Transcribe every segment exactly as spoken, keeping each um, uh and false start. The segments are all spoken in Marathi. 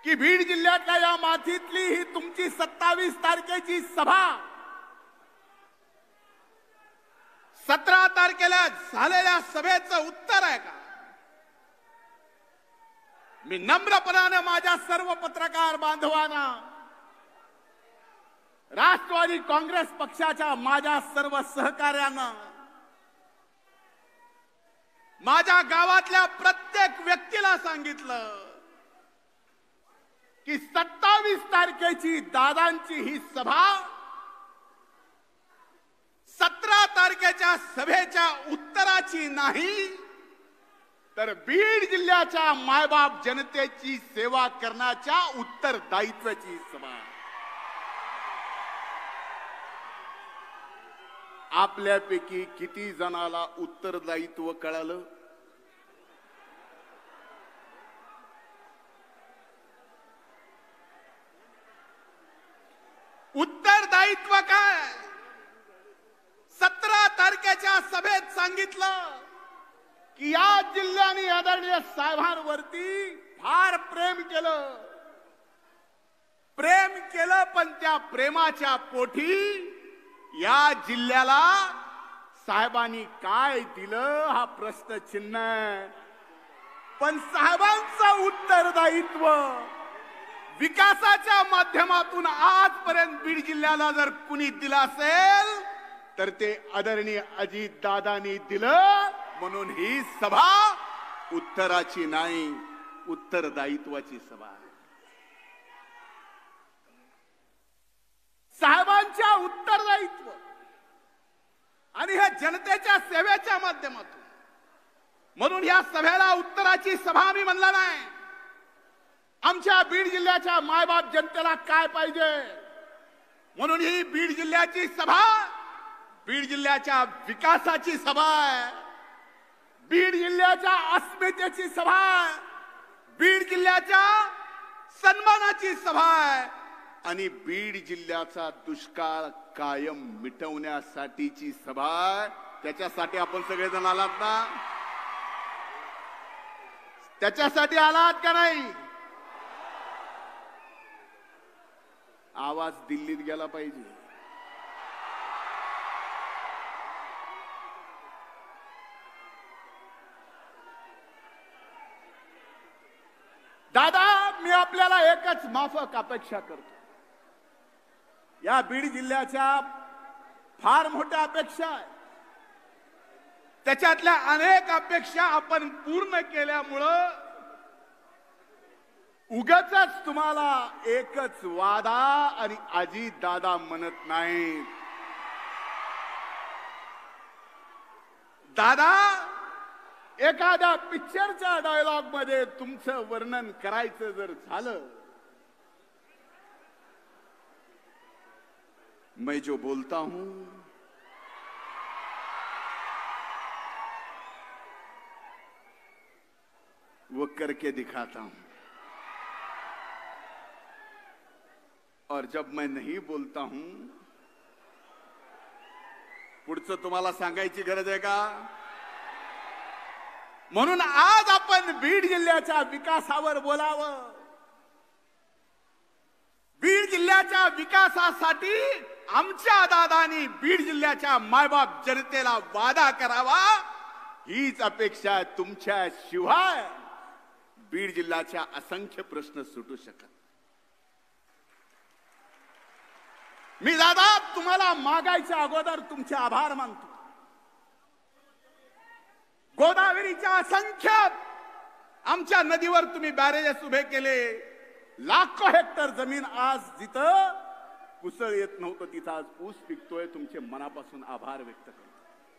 की बीड जिल्ह्यातल्या या मातीतली ही तुमची सत्तावीस तारखेची सभा सतरा तारखेला झालेल्या सभेचं उत्तर आहे का? मी नम्रपणाने माझ्या सर्व पत्रकार बांधवांना, राष्ट्रवादी काँग्रेस पक्षाच्या माझ्या सर्व सहकार्यांना, माझ्या गावातल्या प्रत्येक व्यक्तीला सांगितलं की सत्तावीस तारखेची दादांची ही सभा सतरा तारखेच्या सभेच्या उत्तराची नाही, तर बीड जिल्ह्याच्या मायबाप जनतेची सेवा करण्याच्या उत्तरदायित्वाची सभा. आपल्यापैकी किती जणाला उत्तरदायित्व कळालं? उत्तरदायित्व काय? सतरा तारखेच्या सभेत सांगितलं की या जिल्ह्याने आदरणीय साहेबांवरती फार प्रेम केलं. प्रेम केलं, पण त्या प्रेमाच्या पोटी या जिल्ह्याला साहेबांनी काय दिलं हा प्रश्न चिन्ह आहे. पण साहेबांचं उत्तरदायित्व विकासाच्या माध्यमातून आजपर्यंत बीड जिल्ह्याला जर कुणी दिलं असेल तर ते आदरणीय अजितदादांनी दिलं. म्हणून ही सभा उत्तराची नाही, उत्तरदायित्वाची सभा आहे. साहेबांच्या उत्तरदायित्व आणि हे जनतेच्या सेवेच्या माध्यमातून, म्हणून या सभेला उत्तराची सभा मी म्हणला नाही. आमच्या बीड जिल्ह्याच्या मायबाप जनतेला काय पाहिजे, म्हणून ही बीड जिल्ह्याची सभा बीड जिल्ह्याच्या विकासाची सभा आहे, बीड जिल्ह्याच्या अस्मितेची सभा आहे, बीड जिल्ह्याच्या सन्मानाची सभा आहे आणि बीड जिल्ह्याचा दुष्काळ कायम मिटवण्यासाठीची सभा आहे. त्याच्यासाठी आपण सगळेजण आलात ना? त्याच्यासाठी आलात का नाही? आवाज दिल्लीत गेला पाहिजे. दादा, मी आपल्याला एकच माफक अपेक्षा करतो. या बीड जिल्ह्याच्या फार मोठ्या अपेक्षा आहेत. त्याच्यातल्या अनेक अपेक्षा आपण पूर्ण केल्यामुळं उगाचच तुम्हाला एकच वादा आणि अजितदादा म्हणत नाहीत. दादा, एखाद्या पिक्चरच्या डायलॉग मध्ये तुमचं वर्णन करायचं जर झालं, मैं जो बोलता हूं वो करके दिखाता हूं, और जब मैं नहीं बोलता हूं पुढचं तुम्हाला सांगायची गरज आहे का? म्हणून आज आपण बीड जिल्ह्याच्या विकासावर बोलावं. बीड जिल्ह्याच्या विकासासाठी आमच्या दादांनी बीड जिल्ह्याच्या मायबाप जनतेला वादा करावा, हीच अपेक्षा तुमच्या शिवाय बीड जिल्ह्याच्या असंख्य प्रश्न सुटू शकत. मी दादा तुम्हाला मागायच्या अगोदर तुमचे आभार मानतो. गोदावरीच्या असंख्य आमच्या नदीवर तुम्ही बॅरेजेस उभे केले. लाखो हेक्टर जमीन आज जिथं कुसळ येत नव्हतं तिथं आज ऊस पिकतोय. तुमचे मनापासून आभार व्यक्त करतो.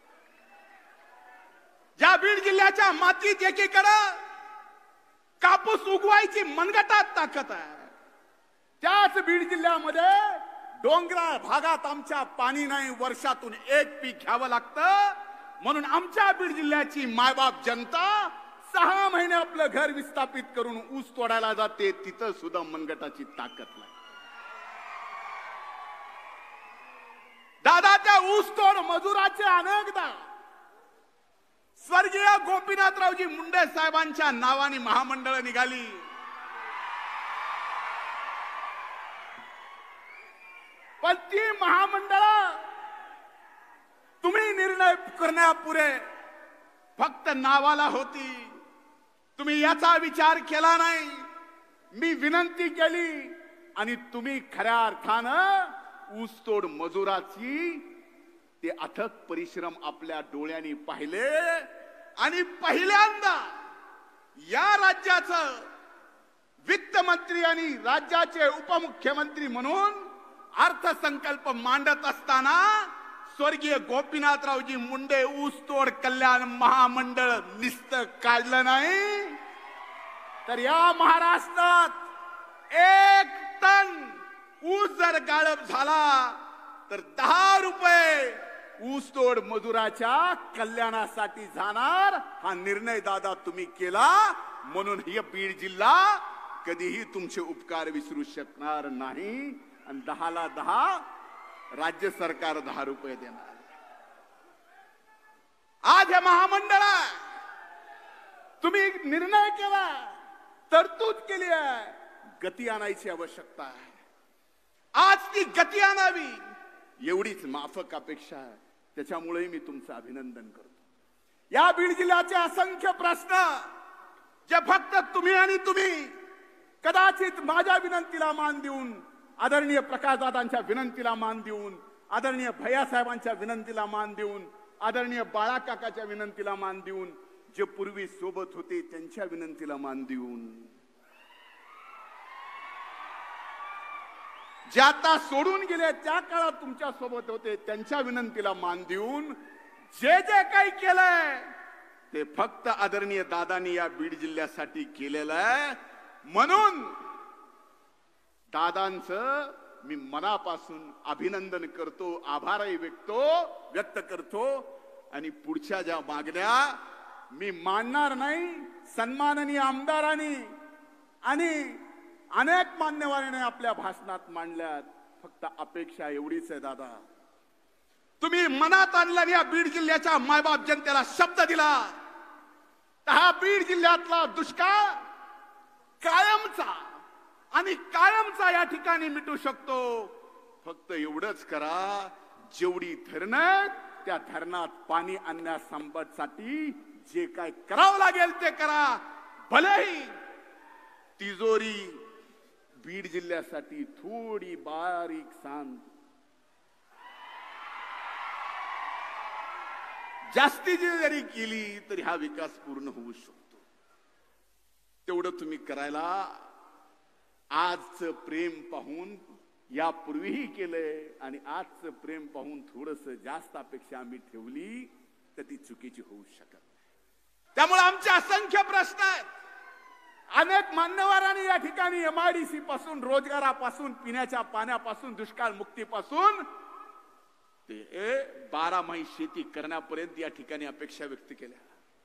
ज्या बीड जिल्ह्याच्या मातीत एकीकडे कापूस उगवायची मनगटात ताकद आहे, त्याच बीड जिल्ह्यामध्ये डोंगराळ भागात आमच्या पाणी नाही, वर्षातून एक पीक घ्यावं लागतं. म्हणून आमच्या बीड जिल्ह्याची मायबाप जनता सहा महिने आपलं घर विस्थापित करून ऊस तोडायला जाते. तिथं सुद्धा मनगटाची ताकद नाही. दादा, त्या ऊस तोड मजुराचे अनेकदा स्वर्गीय गोपीनाथरावजी मुंडे साहेबांच्या नावाने महामंडळ निघाली. पण ती महामंडळ तुम्ही निर्णय करण्यापुरे फक्त नावाला होती. तुम्ही याचा विचार केला नाही. मी विनंती केली आणि तुम्ही खऱ्या अर्थानं ऊसतोड मजुराची ते अथक परिश्रम आपल्या डोळ्यांनी पाहिले आणि पहिल्यांदा या राज्याचं वित्तमंत्री आणि राज्याचे उपमुख्यमंत्री म्हणून अर्थसंकल्प मांडत असताना स्वर्गीय गोपीनाथरावजी मुंडे ऊसतोड कल्याण महामंडळ नुसतं काढलं नाही, तर या महाराष्ट्रात एक टन ऊस जर गाळप झाला तर दहा रुपये ऊसतोड मजुराच्या कल्याणासाठी जाणार. हा निर्णय दादा तुम्ही केला, म्हणून हे बीड जिल्हा कधीही तुमचे उपकार विसरू शकणार नाही. आणि दहाला दहा राज्य सरकार दहा रुपये देणार. आज हे महामंडळ तुम्ही निर्णय केला, तरतूद केली आहे, गती आणायची आवश्यकता आहे. आज ती गती आणावी एवढीच माफक अपेक्षा आहे. त्याच्यामुळे मी तुमचं अभिनंदन करतो. या बीड जिल्ह्याचे असंख्य प्रश्न जे फक्त तुम्ही आणि तुम्ही कदाचित माझ्या विनंतीला मान देऊन, आदरणीय प्रकाशदादांच्या विनंतीला मान देऊन, आदरणीय भैयासाहेबांच्या विनंतीला मान देऊन, आदरणीय बाळाकाकाच्या विनंतीला मान देऊन, जे पूर्वी सोबत होते त्यांच्या विनंतीला मान देऊन, जे आता सोडून गेले त्या काळात तुमच्या सोबत होते त्यांच्या विनंतीला मान देऊन जे जे काही केलंय ते फक्त आदरणीय दादांनी या बीड जिल्ह्यासाठी केलेलं आहे. म्हणून दादांचं मी मनापासून अभिनंदन करतो, आभारही व्यक्त व्यक्त करतो. आणि पुढच्या ज्या मागण्या मी मानणार नाही. सन्माननीय आमदारांनी आणि अनेक मान्यवरांनी आपल्या भाषणात मांडल्यात. फक्त अपेक्षा एवढीच आहे दादा, तुम्ही मनात आणलं या बीड जिल्ह्याच्या मायबाप जनतेला शब्द दिला तर हा बीड जिल्ह्यातला दुष्काळ कायमचा आणि कायमचा या ठिकाणी मिटू शकतो. फक्त एवढंच करा, जेवढी धरणं त्या धरणात पाणी आणण्यासाठी जे काय करावं लागेल ते करा. भलेही तिजोरी बीड जिल्ह्यासाठी थोडी बारीक सांग जास्तीची जरी केली तरी हा विकास पूर्ण होऊ शकतो. तेवढं तुम्ही करायला आजचं प्रेम पाहून यापूर्वीही केलंय आणि आजचं प्रेम पाहून थोडस जास्त अपेक्षा आम्ही ठेवली तर ती चुकीची होऊ शकत. त्यामुळे आमचे असंख्य प्रश्न आहेत. अनेक मान्यवरांनी या ठिकाणी एमआयडीसी पासून, रोजगारापासून, पिण्याच्या पाण्यापासून, दुष्काळ मुक्तीपासून ते बारामाही शेती करण्यापर्यंत या ठिकाणी अपेक्षा व्यक्त केल्या.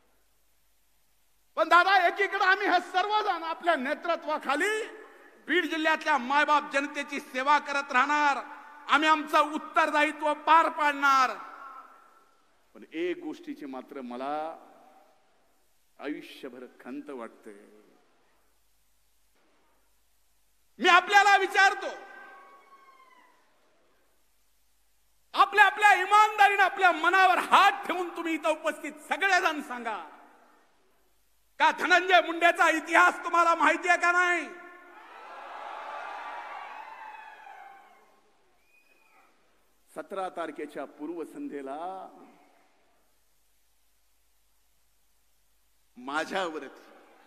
पण दादा, एकीकडे आम्ही हे सर्वजण आपल्या नेतृत्वाखाली बीड जिल्ह्यातल्या मायबाप जनतेची सेवा करत राहणार. आम्ही आमचं उत्तरदायित्व पार पाडणार. पण एक गोष्टीची मात्र मला आयुष्यभर खंत वाटते. मी आपल्याला विचारतो, आपल्या आपल्या इमानदारीने आपल्या मनावर हात ठेवून तुम्ही इथं उपस्थित सगळेजण सांगा, का धनंजय मुंडेचा इतिहास तुम्हाला माहिती आहे का नाही? सतरा तारखेच्या पूर्वसंध्येला माझ्यावरती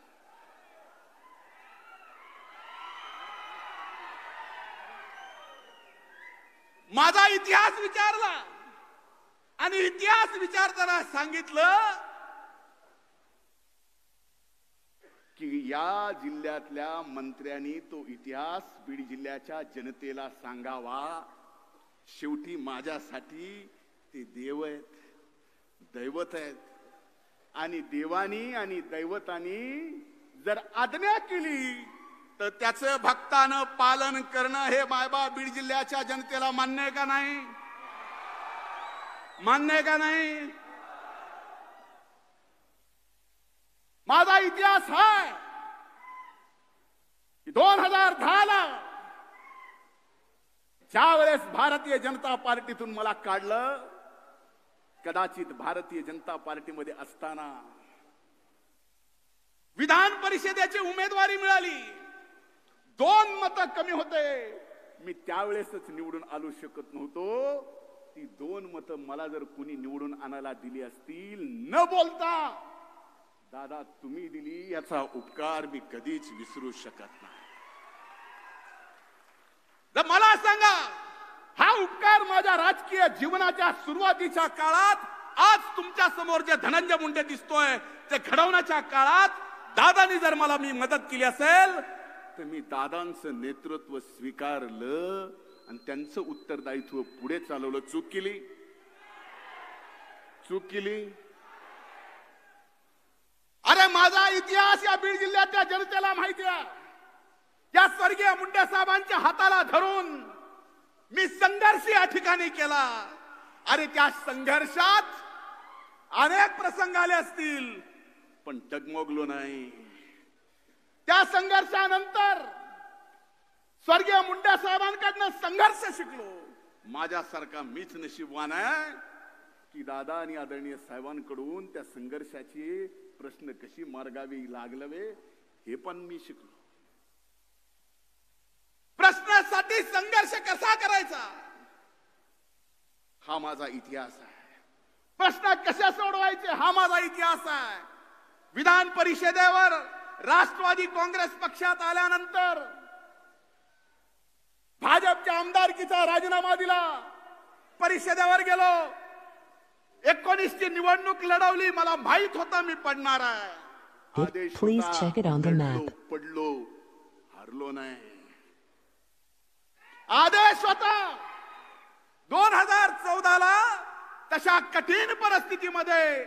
माझा इतिहास विचारला आणि इतिहास विचारताना सांगितलं की या जिल्ह्यातल्या मंत्र्यांनी तो इतिहास बीड जिल्ह्याच्या जनतेला सांगावा. शेवटी माझ्यासाठी ते देव आहेत, दैवत आहेत. आणि देवानी आणि दैवतानी जर आज्ञा केली तर त्याचं भक्तानं पालन करणं हे मायबाप बीड जिल्ह्याच्या जनतेला मान्य आहे का नाही? मान्य आहे का नाही? माझा इतिहास आहे की दोन हजार दहा ला ज्या वेळेस भारतीय जनता पार्टीतून मला काढलं, कदाचित भारतीय जनता पार्टीमध्ये असताना विधान परिषदेची उमेदवारी मिळाली, दोन मतं कमी होते, मी त्यावेळेसच निवडून आलो शकत नव्हतो. ती दोन मतं मला जर कुणी निवडून आणायला दिली असतील न बोलता, दादा तुम्ही दिली, याचा उपकार मी कधीच विसरू शकत नाही. तर मला सांगा, हा उपकार माझ्या राजकीय जीवनाच्या सुरुवातीच्या काळात, आज तुमच्या समोर जे धनंजय मुंडे दिसतोय ते घडवण्याच्या काळात दादानी जर मला मी मदत केली असेल तर मी दादांचं नेतृत्व स्वीकारलं आणि त्यांचं उत्तरदायित्व पुढे चालवलं. चूक केली? चूक केली? अरे माझा इतिहास या बीड जिल्ह्याच्या जनतेला माहिती आहे. या स्वर्गीय मुंडे साहेबांच्या हाताला धरून मी संघर्ष या ठिकाणी केला. अरे त्या संघर्षात अनेक प्रसंग आले असतील, पण डगमगलो नाही. त्या संघर्षानंतर स्वर्गीय मुंडे साहेबांकडनं संघर्ष शिकलो. माझ्यासारखा मीच नशीबवान आहे की दादा आणि आदरणीय साहेबांकडून त्या संघर्षाचे प्रश्न कशी मार्गावी लागलवे हे पण मी शिकलो. प्रश्नासाठी संघर्ष कसा करायचा हा माझा इतिहास आहे. प्रश्न कसे सोडवायचे हा माझा इतिहास आहे. विधान परिषदेवर राष्ट्रवादी काँग्रेस पक्षात आल्यानंतर भाजपच्या आमदारकीचा राजीनामा दिला, परिषदेवर गेलो, एकोणीसची निवडणूक लढवली. मला माहित होतं मी पडणार आहे. आदेश होता, पडलो, हरलो नाही. आदेश होता. दोन हजार चौदा ला तशा कठीण परिस्थितीमध्ये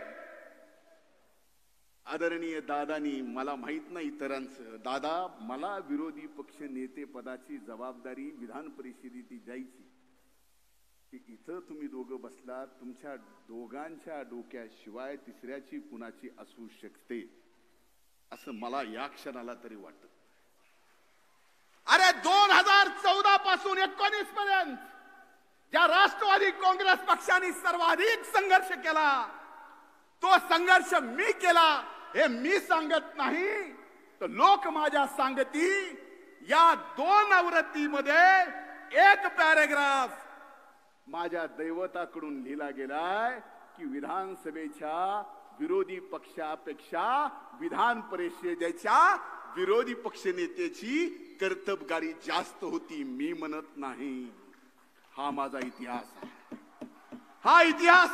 आदरणीय दादानी, मला माहित नाही इतरांचं, दादा मला विरोधी पक्ष नेते पदाची जबाबदारी विधान परिषदेची द्यायची. इथं तुम्ही दोघं बसलात, तुमच्या दोघांच्या डोक्याशिवाय तिसऱ्याची कुणाची असू शकते असं मला या क्षणाला तरी वाटत. अरे दोन हजार चौदा पासून एकोणीस पर्यंत ज्या राष्ट्रवादी काँग्रेस पक्षाने सर्वाधिक संघर्ष केला, तो संघर्ष मी केला हे मी सांगत नाही, तर लोक माझ्या सांगती. या दोन आवृत्तीमध्ये एक पॅरेग्राफ माझ्या दैवताकडून लिहिला गेलाय की विधानसभेच्या विरोधी पक्षापेक्षा विधान परिषदेच्या विरोधी पक्ष नेत्याची कर्तबगारी जास्त होती. मी म्हणत नाही. हा माझा इतिहास आहे. हा इतिहास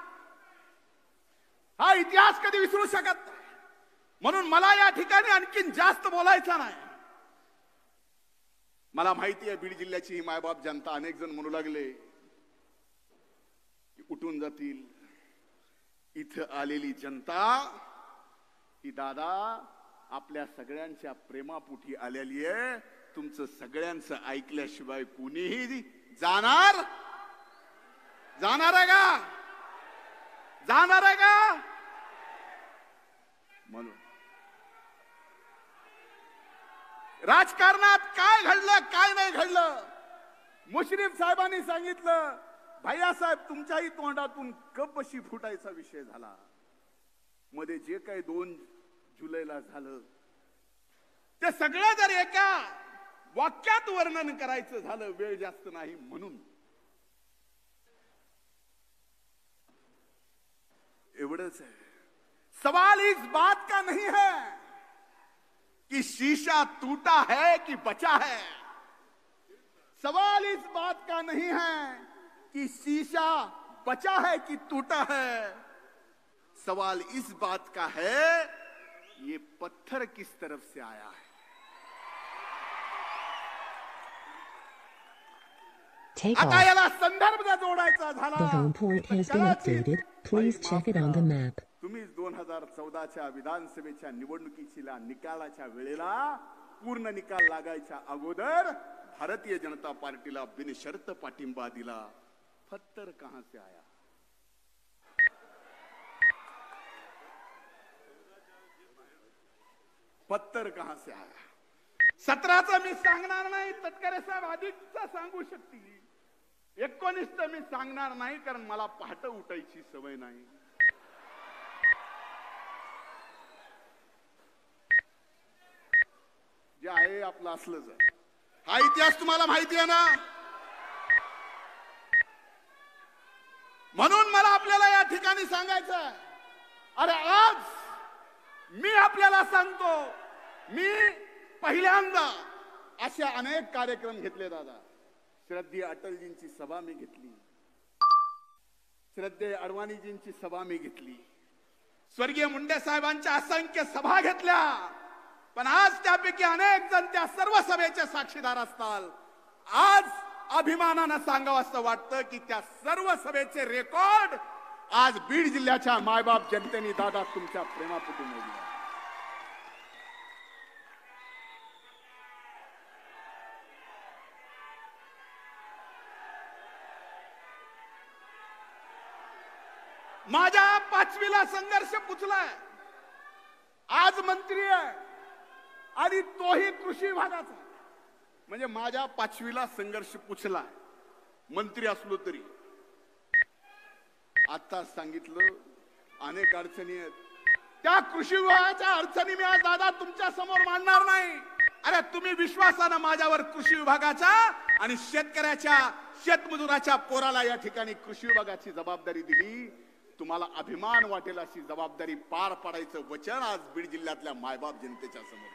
हा इतिहास कधी विसरू शकत नाही. म्हणून मला या ठिकाणी आणखीन जास्त बोलायचं नाही. मला माहिती आहे बीड जिल्ह्याची ही मायबाप जनता, अनेक जण म्हणू लागले उठून जातील. इथं आलेली जनता ही दादा आपल्या सगळ्यांच्या प्रेमापोटी आलेली आहे. तुमचं सगळ्यांचं ऐकल्याशिवाय कुणीही जाणार जाणार आहे का? जाणार आहे का? म्हणून राजकारणात काय घडलं काय नाही घडलं, मुश्रीफ साहेबांनी सांगितलं, भैया साहेब तुमच्याही तोंडातून कप अशी फुटायचा विषय झाला. मध्ये जे काही दोन जुलैला झालं ते सगळं जर एका वाक्यात वर्णन करायचं झालं, वेळ जास्त नाही म्हणून एवढंच है. सवाल इस बात का नहीं है कि शीशा टूटा है कि बचा है. सवाल इस बात का नहीं है कि शीशा बचा है कि टूटा है. सवाल इस बात का है ये पत्थर किस तरफ से आया है. आता याला संदर्भ जर जोडायचा झाला, The home point has been updated. Please check it on the map. तुम्ही दोन हजार चौदाच्या विधानसभेच्या निवडणुकीच्या निकालाच्या वेळेला पूर्ण निकाल लागायच्या अगोदर भारतीय जनता पार्टीला बिनशर्त पाठिंबा दिला. पत्थर कहां से आया. पत्थर कहां से आया. सतराचा मी सांगणार नाही, तटकरे साहेब अधिकचा सांगू शकतील. एकोणीस तर मी सांगणार नाही, कारण मला पहाटे उठायची सवय नाही. जे आहे आपलं असलंच आहे. हा इतिहास तुम्हाला माहिती आहे ना. म्हणून मला आपल्याला या ठिकाणी सांगायचं आहे, अरे आज मी आपल्याला सांगतो, मी पहिल्यांदा असे अनेक कार्यक्रम घेतले दादा. श्रद्धेय अटलजींची सभा मी घेतली, श्रद्धेय अडवाणीजींची सभा मी घेतली, स्वर्गीय मुंडे साहेबांच्या असंख्य सभा घेतल्या. पण आज त्यापैकी अनेक जण त्या सर्व सभेचे साक्षीदार असतात. आज अभिमानानं सांगावं असं वाटतं की त्या सर्व सभेचे रेकॉर्ड आज बीड जिल्ह्याच्या मायबाप जनतेने दादा तुमच्या प्रेमापोटी मोडले. माझ्या पाचवीला संघर्ष पुचलाय, आज मंत्री आहे आणि तोही कृषी विभागाचा. म्हणजे माझ्या पाचवीला संघर्ष पुचला, मंत्री असलो तरी. आता सांगितलं अनेक अडचणी आहेत, त्या कृषी विभागाच्या अडचणी मी आज दादा तुमच्या समोर मांडणार नाही. अरे तुम्ही विश्वासानं माझ्यावर कृषी विभागाच्या आणि शेतकऱ्याच्या शेतमजुराच्या पोराला या ठिकाणी कृषी विभागाची जबाबदारी दिली. तुम्हाला अभिमान वाटेल अशी जबाबदारी पार पाडायचं वचन आज बीड जिल्ह्यातल्या मायबाप जनतेच्या समोर.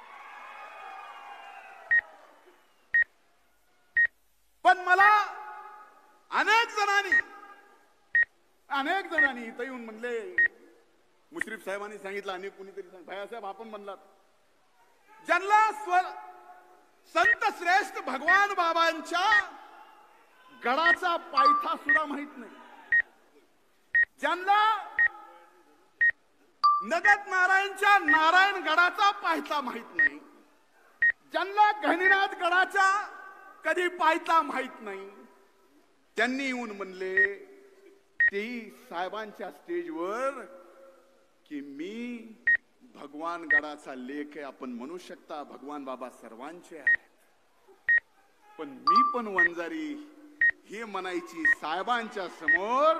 पण मला अनेक जणांनी अनेक जणांनी इथं येऊन म्हणले, मुश्रीफ साहेबांनी सांगितलं, अनेक कुणीतरी सांग, भैयासाहेब आपण म्हणलात, ज्यांना स्वर संत श्रेष्ठ भगवान बाबांच्या गडाचा पायथा सुद्धा माहित नाही, ज्यांना नगद नारायणच्या नारायण गडाचा पायथा माहित नाही, ज्यांना गहिनीनाथ गडाचा कधी पायथा माहित नाही, त्यांनी येऊन म्हणले तेही साहेबांच्या स्टेजवर की मी भगवान गडाचा लेख आहे. आपण म्हणू शकता भगवान बाबा सर्वांचे आहेत, पण मी पण वंजारी हे म्हणायची साहेबांच्या समोर.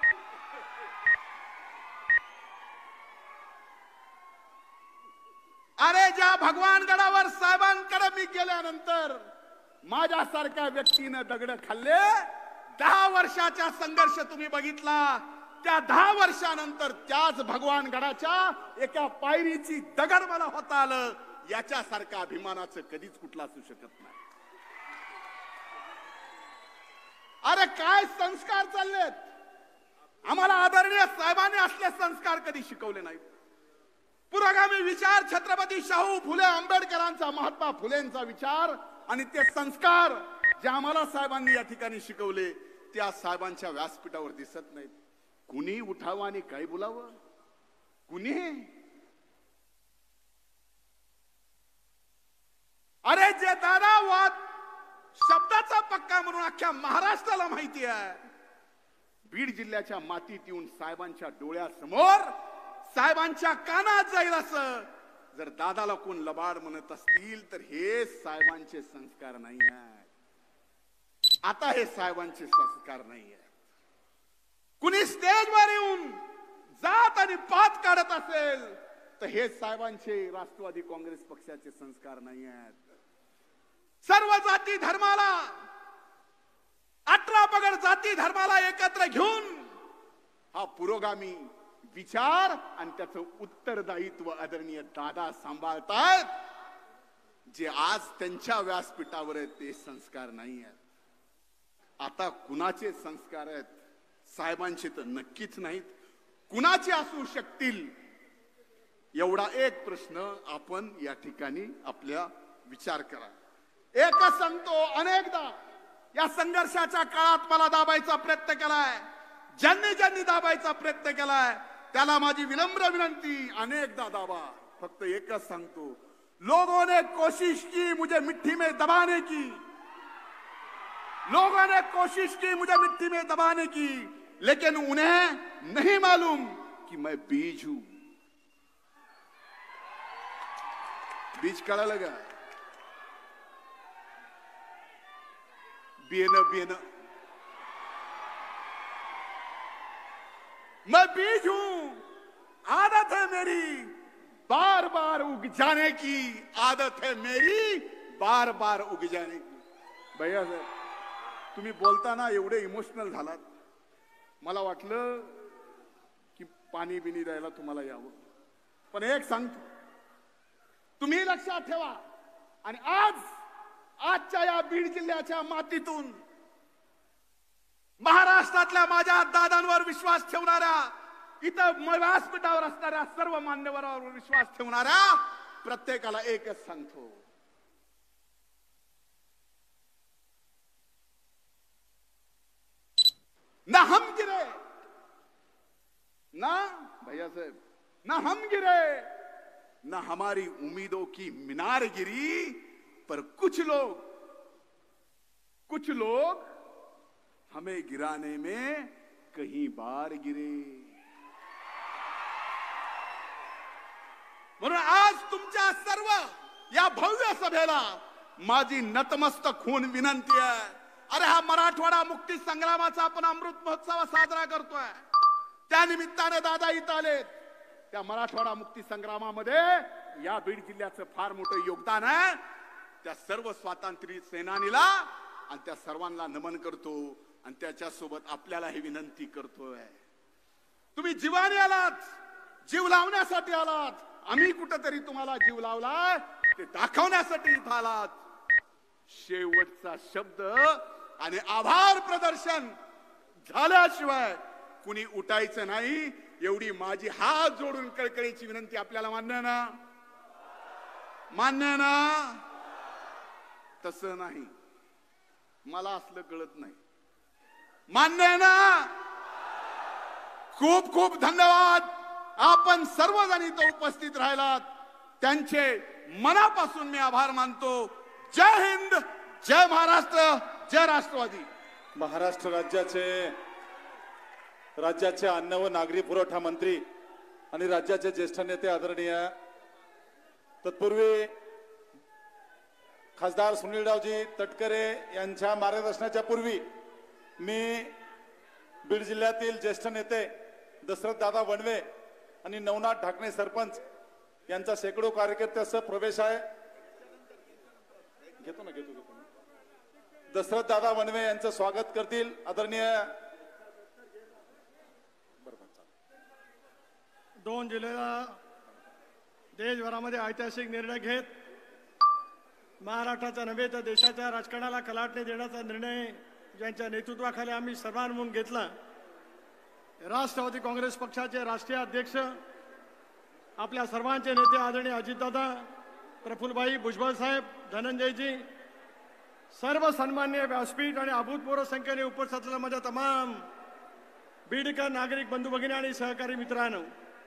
अरे ज्या भगवान गडावर साहेबांकडे मी गेल्यानंतर माझ्यासारख्या व्यक्तीनं दगड खाल्ले, दहा वर्षाचा संघर्ष तुम्ही बघितला, त्या दहा वर्षानंतर त्याच भगवान गडाच्या एका पायरीची दगड मला होता आलं, याच्यासारखं अभिमानाचं कधीच कुठलं असू शकत नाही. अरे काय संस्कार चाललेत, आम्हाला आदरणीय साहेबांनी असले संस्कार कधी शिकवले नाहीत. पुरोगामी विचार, छत्रपती शाहू फुले आंबेडकरांचा, महात्मा फुलेंचा विचार आणि ते संस्कार जे आम्हाला साहेबांनी या ठिकाणी शिकवले, त्या साहेबांच्या व्यासपीठावर दिसत नाहीत. कुणी उठावं आणि काय बोलावं, कुणी. अरे जे दादा वाद शब्दाचा पक्का म्हणून अख्ख्या महाराष्ट्राला माहिती आहे, बीड जिल्ह्याच्या मातीत येऊन साहेबांच्या डोळ्यासमोर साहेबांच्या कानात जाईल असं जर दादाला कोण लबाड म्हणत असतील तर हे साहेबांचे संस्कार नाही आहेत. आता हे साहेबांचे संस्कार नाही आहेत. कुणी स्टेजवर येऊन जात आणि पात काढत असेल तर हे साहेबांचे राष्ट्रवादी काँग्रेस पक्षाचे संस्कार नाही आहेत. सर्व जाती धर्माला, अठरा पगड जाती धर्माला एकत्र घेऊन हा पुरोगामी विचार आणि त्याचं उत्तरदायित्व आदरणीय दादा सांभाळतात. जे आज त्यांच्या व्यासपीठावर आहेत ते संस्कार नाही आहेत. आता कुणाचे संस्कार आहेत? साहेबांचे तर नक्कीच नाहीत. कुणाचे असू शकतील? एवढा एक प्रश्न आपण या ठिकाणी आपल्या विचार करा. एकच सांगतो, अनेकदा या संघर्षाच्या काळात मला दाबायचा प्रयत्न केलाय, ज्यांनी ज्यांनी दाबायचा प्रयत्न केलाय त्याला माझी विनम्र विनंती, अनेकदा दाबा. फक्त एकच सांगतो, लोगों ने कोशिश की मुझे मिट्टी में दबाने की, लोगों ने कोशिश की मुझे मिट्टी में दबाने की, लेकिन उन्हें नहीं मालूम कि मैं बीज हूं. बीज कड़ा लगा, बियाणं बियाणं मैं बीज हूं, आदत है मेरी बार बार उग जाने की, आदत है मेरी बार बार उग जाने की. भैया साहेब, तुम्ही बोलताना एवढे इमोशनल झालात, मला वाटलं की पाणी बिनी द्यायला तुम्हाला यावं. पण एक सांगतो, तुम्ही लक्षात ठेवा, आणि आज आजच्या या बीड जिल्ह्याच्या मातीतून महाराष्ट्रातल्या माझ्या दादांवर विश्वास ठेवणाऱ्या, इथं व्यासपीठावर असणाऱ्या सर्व मान्यवरांवर विश्वास ठेवणाऱ्या प्रत्येकाला एकच सांगतो, ना हम गिरे, ना भैया साहब, ना हम गिरे, ना हमारी उम्मीदों की मीनार गिरी, पर कुछ लोग कुछ लोग हमें गिराने में कहीं बार गिरे. म्हणून आज तुमच्या सर्व या भव्य सभेला माझी नतमस्तक होऊन विनंती आहे. अरे हा मराठवाडा मुक्ती संग्रामाचा आपण अमृत महोत्सव साजरा करतोय, त्या निमित्ताने दादा इथं आलेत. त्या मराठवाडा मुक्ती संग्रामामध्ये या बीड जिल्ह्याचं फार मोठं योगदान आहे. त्या सर्व स्वातंत्र्य सेनानीला आणि त्या सर्वांना नमन करतो, आणि त्याच्यासोबत आपल्याला ही विनंती करतोय, तुम्ही जीवाने आलात, जीव लावण्यासाठी आलात. आम्ही कुठेतरी तुम्हाला जीव लावलाय ते दाखवण्यासाठी इथं आलात. शेवटचा शब्द आणि आभार प्रदर्शन झाल्याशिवाय कुणी उठायचं नाही, एवढी माझी हात जोडून कळकळीची विनंती. आपल्याला मान्य ना? मान्य ना? तसं नाही, मला असलं कळत नाही. मान्य ना? खूप खूप धन्यवाद. आपण सर्वजण इथं उपस्थित राहिलात, त्यांचे मनापासून मी आभार मानतो. जय हिंद, जय महाराष्ट्र, जय राष्ट्रवादी. महाराष्ट्र राज्याचे राज्याचे अन्न व नागरी पुरवठा मंत्री आणि राज्याचे ज्येष्ठ नेते आदरणीय तत्पूर्वी खासदार सुनीलरावजी तटकरे यांच्या मार्गदर्शनाच्या पूर्वी मी बीड जिल्ह्यातील ज्येष्ठ नेते दशरथ दादा वणवे आणि नवनाथ ढाकणे सरपंच यांचा शेकडो कार्यकर्त्यांसह प्रवेश आहे. घेतो ना घेतो घेतो दशरथ दादा वणवे यांचं स्वागत करतील आदरणीय. दोन जुलैला देशभरामध्ये ऐतिहासिक निर्णय घेत महाराष्ट्राचा नव्हे तर देशाच्या राजकारणाला कलाटणी देण्याचा निर्णय ज्यांच्या नेतृत्वाखाली आम्ही सर्वांनी म्हणून घेतला. राष्ट्रवादी काँग्रेस पक्षाचे राष्ट्रीय अध्यक्ष, आपल्या सर्वांचे नेते आदरणीय अजितदादा, प्रफुल्लभाई भुजबळ साहेब, धनंजयजी, सर्व सन्मान्य व्यासपीठ आणि अभूतपूर्व संख्येने उपस्थित असलेल्या माझ्या तमाम बीडकर नागरिक बंधू भगिनी आणि सहकारी मित्रांनो,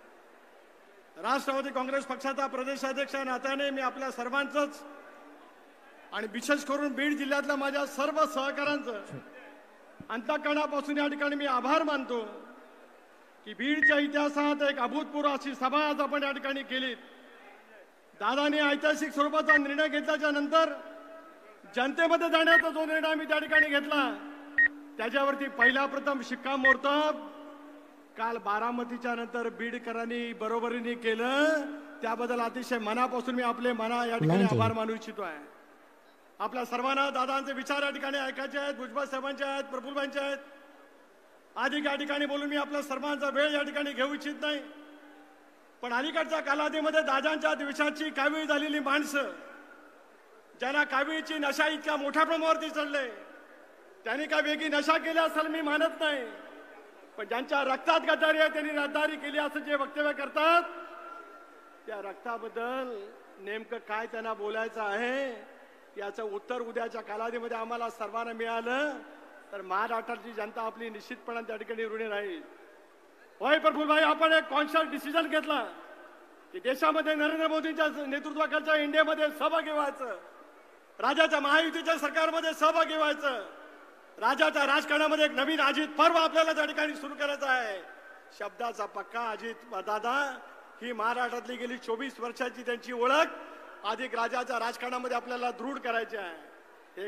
राष्ट्रवादी काँग्रेस पक्षाचा प्रदेशाध्यक्ष नात्याने मी आपल्या सर्वांचंच आणि विशेष करून बीड जिल्ह्यातल्या माझ्या सर्व सहकाऱ्यांचं अंतःकरणापासून या ठिकाणी मी आभार मानतो की बीडच्या इतिहासात एक अभूतपूर्व अशी सभा आज आपण या ठिकाणी केली. दादांनी ऐतिहासिक स्वरूपाचा निर्णय घेतल्याच्या नंतर जनतेमध्ये जाण्याचा जो निर्णय आम्ही त्या ठिकाणी घेतला त्याच्यावरती पहिला प्रथम शिक्कामोर्तब काल बारामतीच्या नंतर बीडकरांनी बरोबरीने केलं. त्याबद्दल अतिशय मनापासून मी आपले मना या ठिकाणी आभार मानू इच्छितो आहे. आपल्या सर्वांना दादांचे विचार या ठिकाणी ऐकायचे आहेत, भुजबळ साहेबांचे आहेत, प्रफुल्लभाईंचे आहेत. अधिक या ठिकाणी बोलून मी आपल्या सर्वांचा वेळ या ठिकाणी घेऊ इच्छित नाही, पण अलीकडच्या कालावधीमध्ये दादांच्या विषयाची कावीळ झालेली माणसं, ज्यांना कावीळची नशा इतक्या मोठ्या प्रमाणावरती चढले, त्यांनी काय वेगळी नशा केली असेल मी मानत नाही, पण ज्यांच्या रक्तात गद्दारी आहे त्यांनी गद्दारी केली असं जे वक्तव्य करतात त्या रक्ताबद्दल नेमकं काय त्यांना बोलायचं आहे याचं उत्तर उद्याच्या कालावधीमध्ये आम्हाला सर्वांना मिळालं तर महाराष्ट्राची जनता आपली निश्चितपणे त्या ठिकाणी ऋणी राहील. होय प्रफुल्लभाई, आपण एक कॉन्शियस डिसिजन घेतला की देशामध्ये नरेंद्र मोदींच्या नेतृत्वाखालच्या इंडियामध्ये सहभागी व्हायचं, राज्याच्या महायुतीच्या सरकारमध्ये सहभागी व्हायचं, राज्याच्या राजकारणामध्ये एक नवीन अजित पर्व आपल्याला त्या ठिकाणी सुरू करायचं आहे. शब्दाचा पक्का अजित दादा ही महाराष्ट्रातली गेली चोवीस वर्षाची त्यांची ओळख अधिक राज्याच्या राजकारणामध्ये आपल्याला दृढ करायचे आहे. हे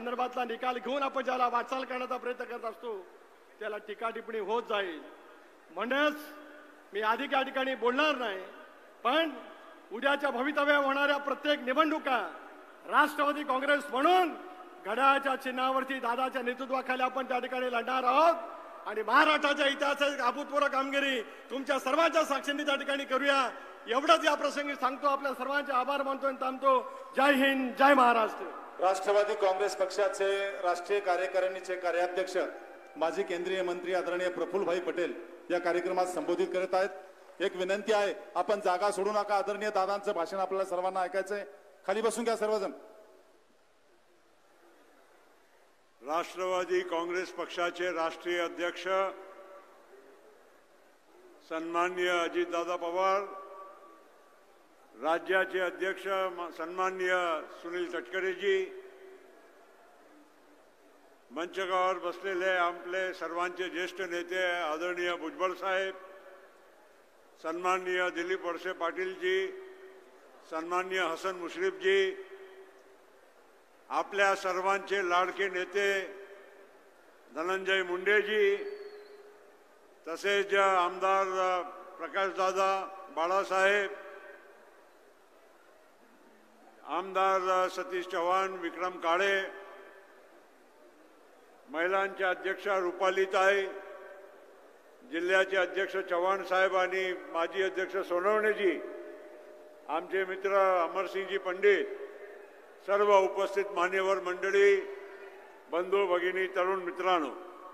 करण्यासंदर्भातला निकाल घेऊन आपण ज्याला वाटचाल करण्याचा प्रयत्न करत असतो त्याला टीका टिप्पणी होत जाईल. म्हणूनच मी अधिक या ठिकाणी बोलणार नाही, पण उद्याच्या भवितव्य होणाऱ्या प्रत्येक निवडणुका राष्ट्रवादी काँग्रेस म्हणून घड्याळाच्या चिन्हावरती दादाच्या नेतृत्वाखाली आपण त्या ठिकाणी लढणार आहोत आणि महाराष्ट्राच्या इतिहासात अभूतपूर्व कामगिरी तुमच्या सर्वांच्या साक्षीने त्या ठिकाणी करूया. एवढंच या प्रसंगी सांगतो. आपल्या सर्वांचे आभार मानतो आणि थांबतो. जय हिंद, जय महाराष्ट्र. राष्ट्रवादी काँग्रेस पक्षाचे राष्ट्रीय कार्यकारिणीचे कार्याध्यक्ष माजी केंद्रीय मंत्री आदरणीय प्रफुल्लभाई पटेल या कार्यक्रमात संबोधित करत आहेत. एक विनंती आहे, आपण जागा सोडू नका. आदरणीय दादांचं भाषण आपल्याला सर्वांना ऐकायचंय. खाली बसून घ्या सर्वजण. राष्ट्रवादी काँग्रेस पक्षाचे राष्ट्रीय अध्यक्ष सन्माननीय अजितदादा पवार, राज्याचे अध्यक्ष सन्माननीय सुनील तटकरेजी, मंचकावर बसलेले आपले सर्वांचे ज्येष्ठ नेते आदरणीय भुजबळ साहेब, सन्माननीय दिलीप वळसे पाटीलजी, सन्माननीय हसन मुश्रीफजी, आपल्या सर्वांचे लाडके नेते धनंजय मुंडेजी, तसेच आमदार प्रकाशदादा बाळासाहेब, आमदार सतीश चव्हाण, विक्रम काळे, महिलांच्या अध्यक्षा रुपालीताई, जिल्ह्याचे अध्यक्ष चव्हाण साहेब आणि माजी अध्यक्ष सोनवणेजी, आमचे मित्र अमरसिंहजी पंडित, सर्व उपस्थित मान्यवर मंडळी, बंधू भगिनी, तरुण मित्रांनो,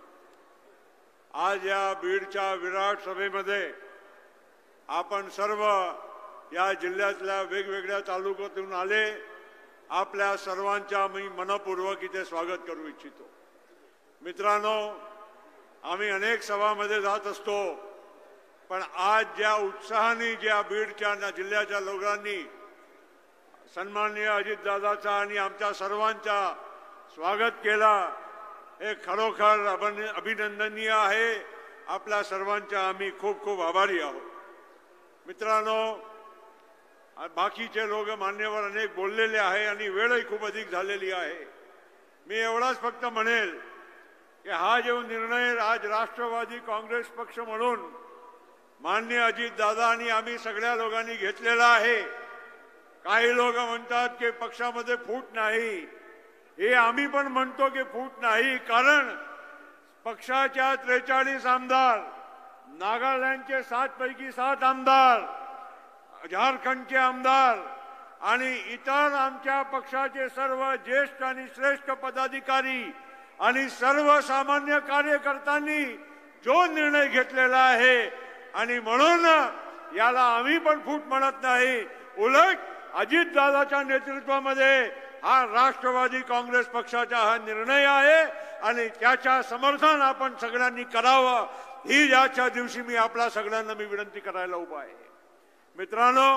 आज या बीडच्या विराट सभेमध्ये आपण सर्व या जिल्ह्यातल्या वेगवेगळ्या तालुक्यातून आले. आपल्या सर्वांच्या मी मनपूर्वक इथे स्वागत करू इच्छितो. मित्रांनो, आम्ही अनेक सभामध्ये जात असतो, पण आज ज्या उत्साहाने ज्या बीडच्या जिल्ह्याच्या लोकांनी सन्माननीय अजितदादाचा आणि आमच्या सर्वांचा स्वागत केला, हे खरोखर अभिनंदनीय आहे. आपल्या सर्वांच्या आम्ही खूप खूप आभारी आहोत. मित्रांनो, बाकीचे लोक मान्यवर अनेक बोललेले आहे आणि वेळही खूप अधिक झालेली आहे. मी एवढाच फक्त म्हणेल की हा जो निर्णय आज राष्ट्रवादी काँग्रेस पक्ष म्हणून माननीय अजितदादा आणि आम्ही सगळ्या लोकांनी घेतलेला आहे. काही लोक म्हणतात की पक्षामध्ये फूट नाही, हे आम्ही पण म्हणतो की फूट नाही, कारण पक्षाच्या त्रेचाळीस आमदार, नागालँडचे सात पैकी सात आमदार, झारखंडचे आमदार आणि इतर आमच्या पक्षाचे सर्व ज्येष्ठ आणि श्रेष्ठ पदाधिकारी आणि सर्वसामान्य कार्यकर्त्यांनी जो निर्णय घेतलेला आहे आणि म्हणून याला आम्ही पण फूट म्हणत नाही. उलट अजितदादाच्या नेतृत्वामध्ये हा राष्ट्रवादी काँग्रेस पक्षाचा हा निर्णय आहे आणि त्याच्या समर्थन आपण सगळ्यांनी करावं, ही याच्या दिवशी मी आपल्या सगळ्यांना मी विनंती करायला उभा आहे. मित्रांनो,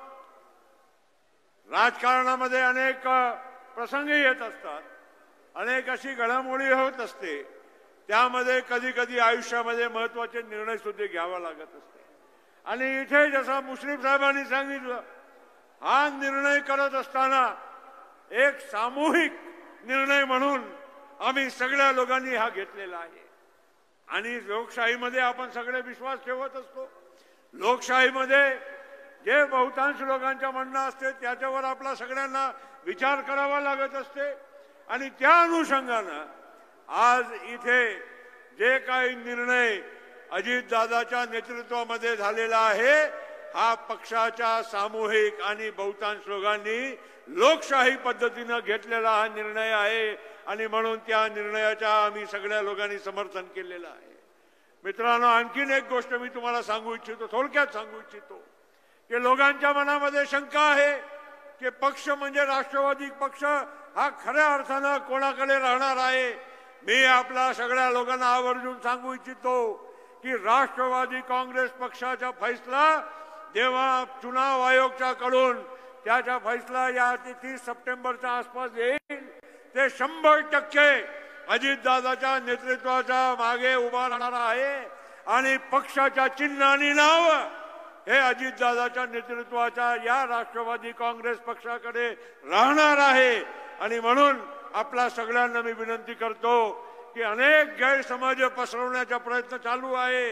राजकारणामध्ये अनेक प्रसंग येत असतात, अनेक अशी घडामोडी होत असते, त्यामध्ये कधी कधी आयुष्यामध्ये महत्वाचे निर्णय सुद्धा घ्यावा लागत असते. आणि इथे जसा मुश्रीफ साहेबांनी सांगितलं, हा निर्णय करत असताना एक सामूहिक निर्णय म्हणून आम्ही सगळ्या लोकांनी हा घेतलेला आहे. आणि लोकशाहीमध्ये आपण सगळे विश्वास ठेवत असतो. लोकशाहीमध्ये जे बहुतांश लोकांच्या म्हणणं असते त्याच्यावर आपला सगळ्यांना विचार करावा लागत असते. आणि त्या अनुषंगानं आज इथे जे काही निर्णय अजितदादाच्या नेतृत्वामध्ये झालेला आहे, हा पक्षाच्या सामूहिक आणि बहुतांश लोकांनी लोकशाही पद्धतीनं घेतलेला हा निर्णय आहे आणि म्हणून त्या निर्णयाच्या आम्ही सगळ्या लोकांनी समर्थन केलेलं आहे. मित्रांनो, आणखीन एक गोष्ट मी तुम्हाला सांगू इच्छितो, थोडक्यात सांगू इच्छितो की लोकांच्या मनामध्ये शंका आहे की पक्ष म्हणजे राष्ट्रवादी पक्ष हा खऱ्या अर्थानं कोणाकडे राहणार आहे. मी आपल्या सगळ्या लोकांना आवर्जून सांगू इच्छितो की राष्ट्रवादी काँग्रेस पक्षाचा फैसला जेव्हा चुनाव आयोगाच्या कडून त्याचा फैसला या तीस सप्टेंबरच्या आसपास येईल, ते शंभर टक्के अजितदादाच्या नेतृत्वाच्या मागे उभा राहणार आहे आणि पक्षाच्या चिन्ह आणि नाव हे अजितदादाच्या नेतृत्वाच्या या राष्ट्रवादी काँग्रेस पक्षाकडे राहणार आहे. आणि म्हणून आपल्या सगळ्यांना मी विनंती करतो की अनेक गैरसमज पसरवण्याचा प्रयत्न चालू आहे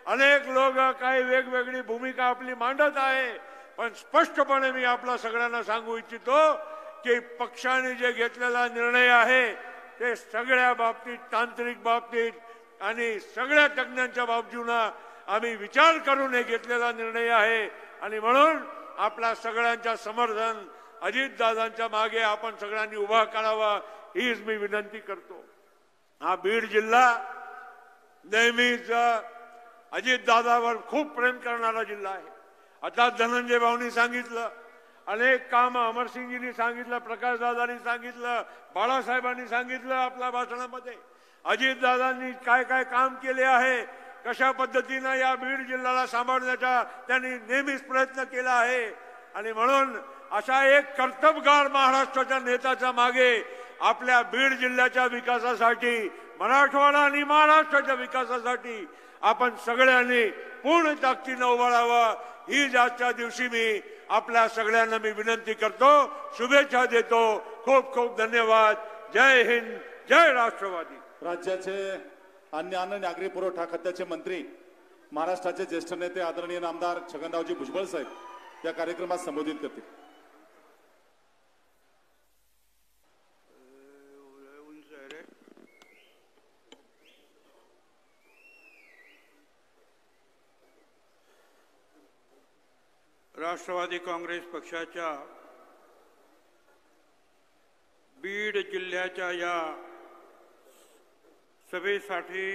अनेक लोक काही वेगवेगळी भूमिका आपली मांडत आहे, पण स्पष्टपणे मी आपल्या सगळ्यांना सांगू इच्छितो की पक्षाने जे घेतलेला निर्णय आहे ते सगळ्या बाबतीत, तांत्रिक बाबतीत आणि सगळ्या तज्ञांच्या बाबतीत आम्ही विचार करून हे घेतलेला निर्णय आहे. आणि म्हणून आपल्या सगळ्यांच्या समर्थन अजितदादांच्या मागे आपण सगळ्यांनी उभा करावा हीच मी विनंती करतो. हा बीड जिल्हा नेहमीच अजितदादावर खूप प्रेम करणारा जिल्हा आहे. आता धनंजय भाऊंनी सांगितलं, अनेक काम अमरसिंगजींनी सांगितलं, प्रकाशदादांनी सांगितलं, बाळासाहेबांनी सांगितलं आपल्या भाषणामध्ये. अजितदादांनी काय काय काम केले आहे, कशा पद्धतीने या बीड जिल्ह्याला सांभाळण्याचा त्यांनी नेहमीच प्रयत्न केला आहे. आणि म्हणून अशा एक कर्तबगार महाराष्ट्राच्या नेत्याच्या मागे आपल्या बीड जिल्ह्याच्या विकासासाठी, मराठवाडा आणि महाराष्ट्राच्या विकासासाठी आपण सगळ्यांनी पूर्ण ताकदीने उभा राहावा ही आजच्या दिवशी मी आपल्या सगळ्यांना मी विनंती करतो, शुभेच्छा देतो. खूप खूप धन्यवाद. जय हिंद, जय राष्ट्रवादी. राज्याचे अन्य अन्न नागरी पुरवठा खात्याचे मंत्री, महाराष्ट्राचे ज्येष्ठ नेते आदरणीय आमदार छगनरावजी भुजबळ साहेब या कार्यक्रमात संबोधित करतील. राष्ट्रवादी काँग्रेस पक्षाच्या बीड जिल्ह्याच्या या सभेसाठी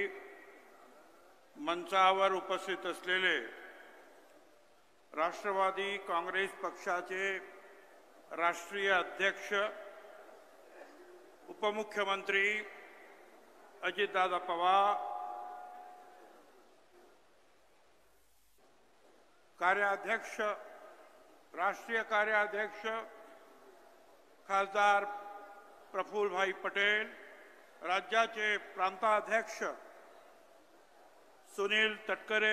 मंचावर उपस्थित असलेले राष्ट्रवादी काँग्रेस पक्षाचे राष्ट्रीय अध्यक्ष उपमुख्यमंत्री अजितदादा पवार, कार्याध्यक्ष राष्ट्रीय कार्याध्यक्ष खासदार प्रफुल्लभाई पटेल, राज्याचे प्रांताध्यक्ष सुनील तटकरे,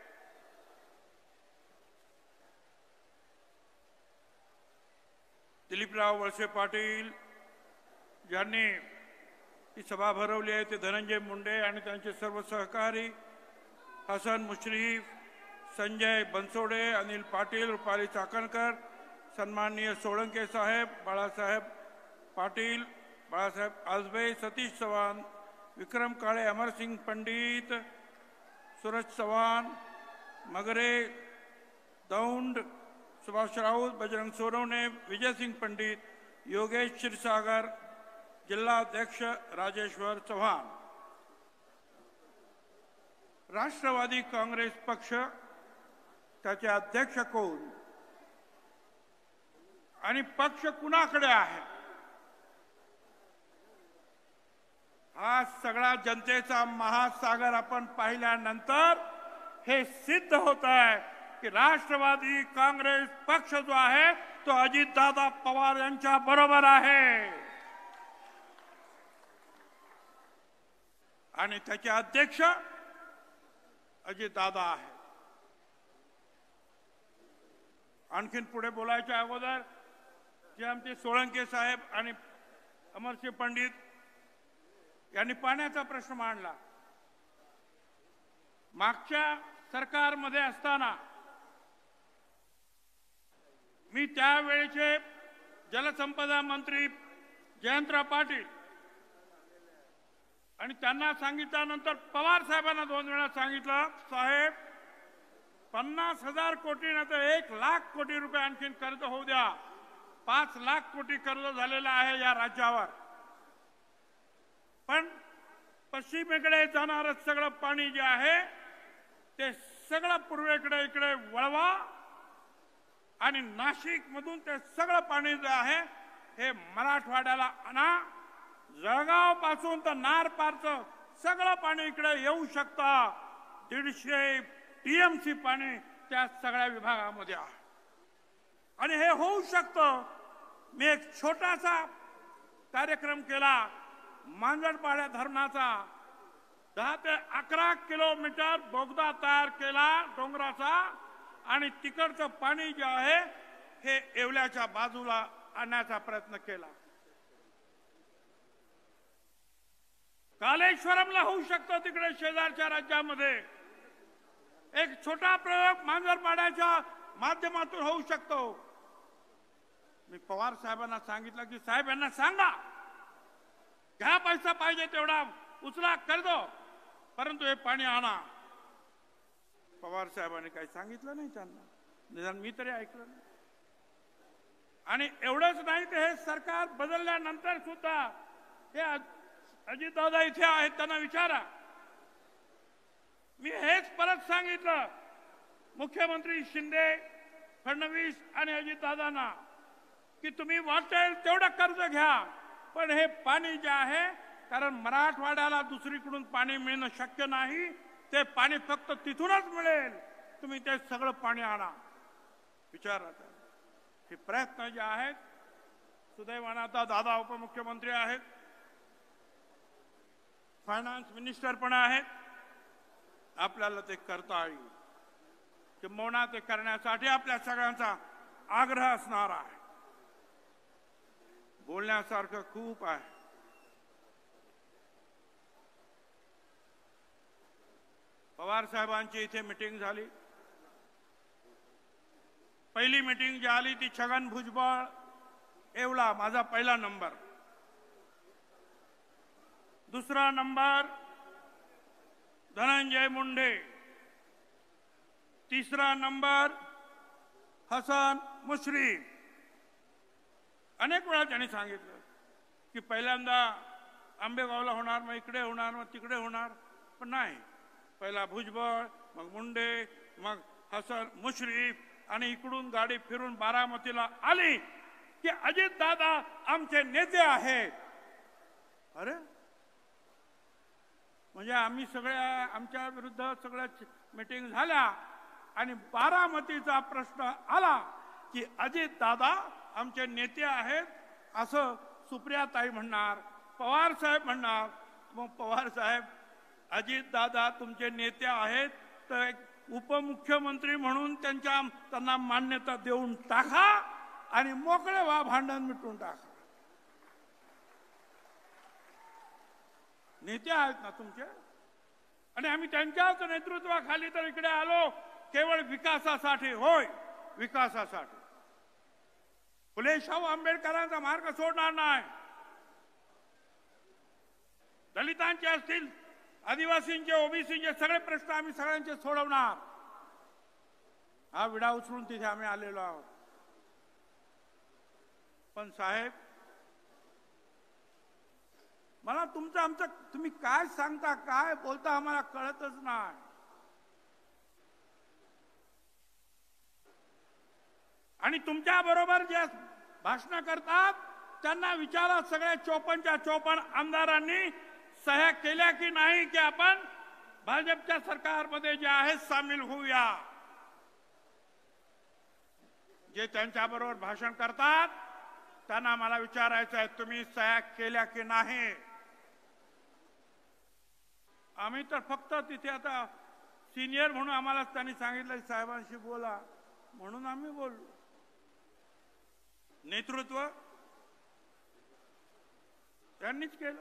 दिलीपराव वळसे पाटील ज्यांनी ही सभा भरवली आहे, ते धनंजय मुंडे आणि त्यांचे सर्व सहकारी, हसन मुश्रीफ, संजय बनसोडे, अनिल पाटील, रुपाली चाकणकर, सन्माननीय सोळंके साहेब, बाळासाहेब पाटील, बाळासाहेब आजबे, सतीश चव्हाण, विक्रम काळे, अमरसिंग पंडित, सूरज चव्हाण, मगरे, दौंड, सुभाष राऊत, बजरंग सोनवणे, विजयसिंग पंडित, योगेश क्षीरसागर, जिल्हाध्यक्ष राजेश्वर चव्हाण. राष्ट्रवादी काँग्रेस पक्ष, त्याचे अध्यक्ष कोण आणि पक्ष कुणाकडे आहे, हा सगळा जनतेचा महासागर आपण पाहिल्यानंतर हे सिद्ध होत आहे की राष्ट्रवादी काँग्रेस पक्ष जो आहे तो अजितदादा पवार यांच्या बरोबर आहे आणि त्याचे अध्यक्ष अजितदादा आहे. आणखीन पुढे बोलायच्या अगोदर जे आमचे सोळंके साहेब आणि अमरसिंह पंडित यांनी पाण्याचा प्रश्न मांडला. मागच्या सरकारमध्ये असताना मी त्यावेळेचे जलसंपदा मंत्री जयंतराव पाटील आणि त्यांना सांगितल्यानंतर पवार साहेबांना दोन वेळा सांगितलं, साहेब पन्नास हजार कोटी नंतर एक लाख कोटी रुपये आणखीन कर्ज होऊ द्या. पाच लाख कोटी कर्ज झालेलं आहे या राज्यावर, पण पश्चिमेकडे जाणारं सगळं पाणी जे आहे ते सगळं पूर्वेकडे इकडे वळवा आणि नाशिक मधून ते सगळं पाणी जे आहे हे मराठवाड्याला आणा. जळगाव पासून तर नार पारचं सगळं पाणी इकडे येऊ शकतं. दीडशे टीएमसी पाणी त्या सगळ्या विभागामध्ये आहे आणि हे होऊ शकतं. मी एक छोटासा कार्यक्रम केला मांजरपाड्या धरणाचा. दहा ते अकरा किलोमीटर बोगदा तयार केला डोंगराचा आणि तिकडचं पाणी जे आहे हे येवल्याच्या बाजूला आणण्याचा प्रयत्न केला. कालेश्वरमला होऊ शकतं तिकडे शेजारच्या राज्यामध्ये. एक छोटा प्रयोग मांजरपाड्याच्या माध्यमातून होऊ शकतो. मी पवार साहेबांना सांगितलं की साहेब यांना सांगा, घ्या पैसा पाहिजे तेवढा उचला कर दो, परंतु हे पाणी आणा. पवार साहेबांनी काही सांगितलं नाही त्यांना, निदान मी तरी ऐकलं नाही. आणि एवढंच नाही तर हे सरकार बदलल्यानंतर सुद्धा हे अजितदादा इथे आहेत, त्यांना विचारा. मी हेच परत सांगितलं मुख्यमंत्री शिंदे, फडणवीस आणि अजितदादांना की तुम्ही वाटेल तेवढं कर्ज घ्या, पण हे पाणी जे आहे, कारण मराठवाड्याला दुसरीकडून पाणी मिळणं शक्य नाही, ते पाणी फक्त तिथूनच मिळेल, तुम्ही ते सगळं पाणी आणा. विचारा. हे प्रयत्न जे आहेत, सुदैवाने आता दादा उपमुख्यमंत्री आहेत, फायनान्स मिनिस्टर पण आहेत, आपल्याला ते करता येईल. किंबहुना ते करण्यासाठी आपल्या सगळ्यांचा आग्रह असणार आहे. बोलण्यासारखं खूप आहे. पवार साहेबांची इथे मीटिंग झाली. पहिली मीटिंग जी आली ती छगन भुजबळ येवला, माझा पहिला नंबर. दुसरा नंबर धनंजय मुंडे. तिसरा नंबर हसन मुश्रीफ. अनेक वेळा त्यांनी सांगितलं की पहिल्यांदा आंबेगावला होणार, मग इकडे होणार, मग तिकडे होणार, पण नाही. पहिला भुजबळ, मग मुंडे, मग हसन मुश्रीफ, आणि इकडून गाडी फिरून बारामतीला आली की अजितदादा आमचे नेते आहेत. अरे म्हणजे आम्ही सगळ्या आमच्या विरुद्ध सगळ्या मीटिंग झाल्या आणि बारामतीचा प्रश्न आला की अजितदादा आमचे नेते आहेत असं सुप्रियाताई म्हणणार, पवार साहेब म्हणणार. मग पवार साहेब, अजितदादा तुमचे नेते आहेत तर एक उपमुख्यमंत्री म्हणून त्यांच्या त्यांना मान्यता देऊन टाका आणि मोकळे व्हा, भांडण मिटून टाका. नेते आहेत ना तुमचे, आणि आम्ही त्यांच्याच नेतृत्वाखाली तर इकडे आलो केवळ विकासासाठी. होय, विकासासाठी. फुले शाहू आंबेडकरांचा मार्ग सोडणार नाही. दलितांचे असतील, आदिवासींचे, ओबीसीचे सगळे प्रश्न आम्ही सगळ्यांचे सोडवणार. हा विडा उचलून तिथे आम्ही आलेलो आहोत. पण साहेब, मला तुमचं आमचं तुम्ही काय सांगता, काय बोलता आम्हाला कळतच नाही. आणि तुमच्या बरोबर जे भाषण करतात त्यांना विचारा, सगळ्या चोपन्नच्या चोपन्न आमदारांनी सह्या केल्या की नाही की आपण भाजपच्या सरकारमध्ये जे आहे सामील होऊया. जे त्यांच्या बरोबर भाषण करतात त्यांना मला विचारायचं आहे, तुम्ही सह्या केल्या की नाही. आम्ही तर फक्त तिथे आता सिनियर म्हणून आम्हाला त्यांनी सांगितलं साहेबांशी बोला म्हणून आम्ही बोललो. नेतृत्व त्यांनीच केलं.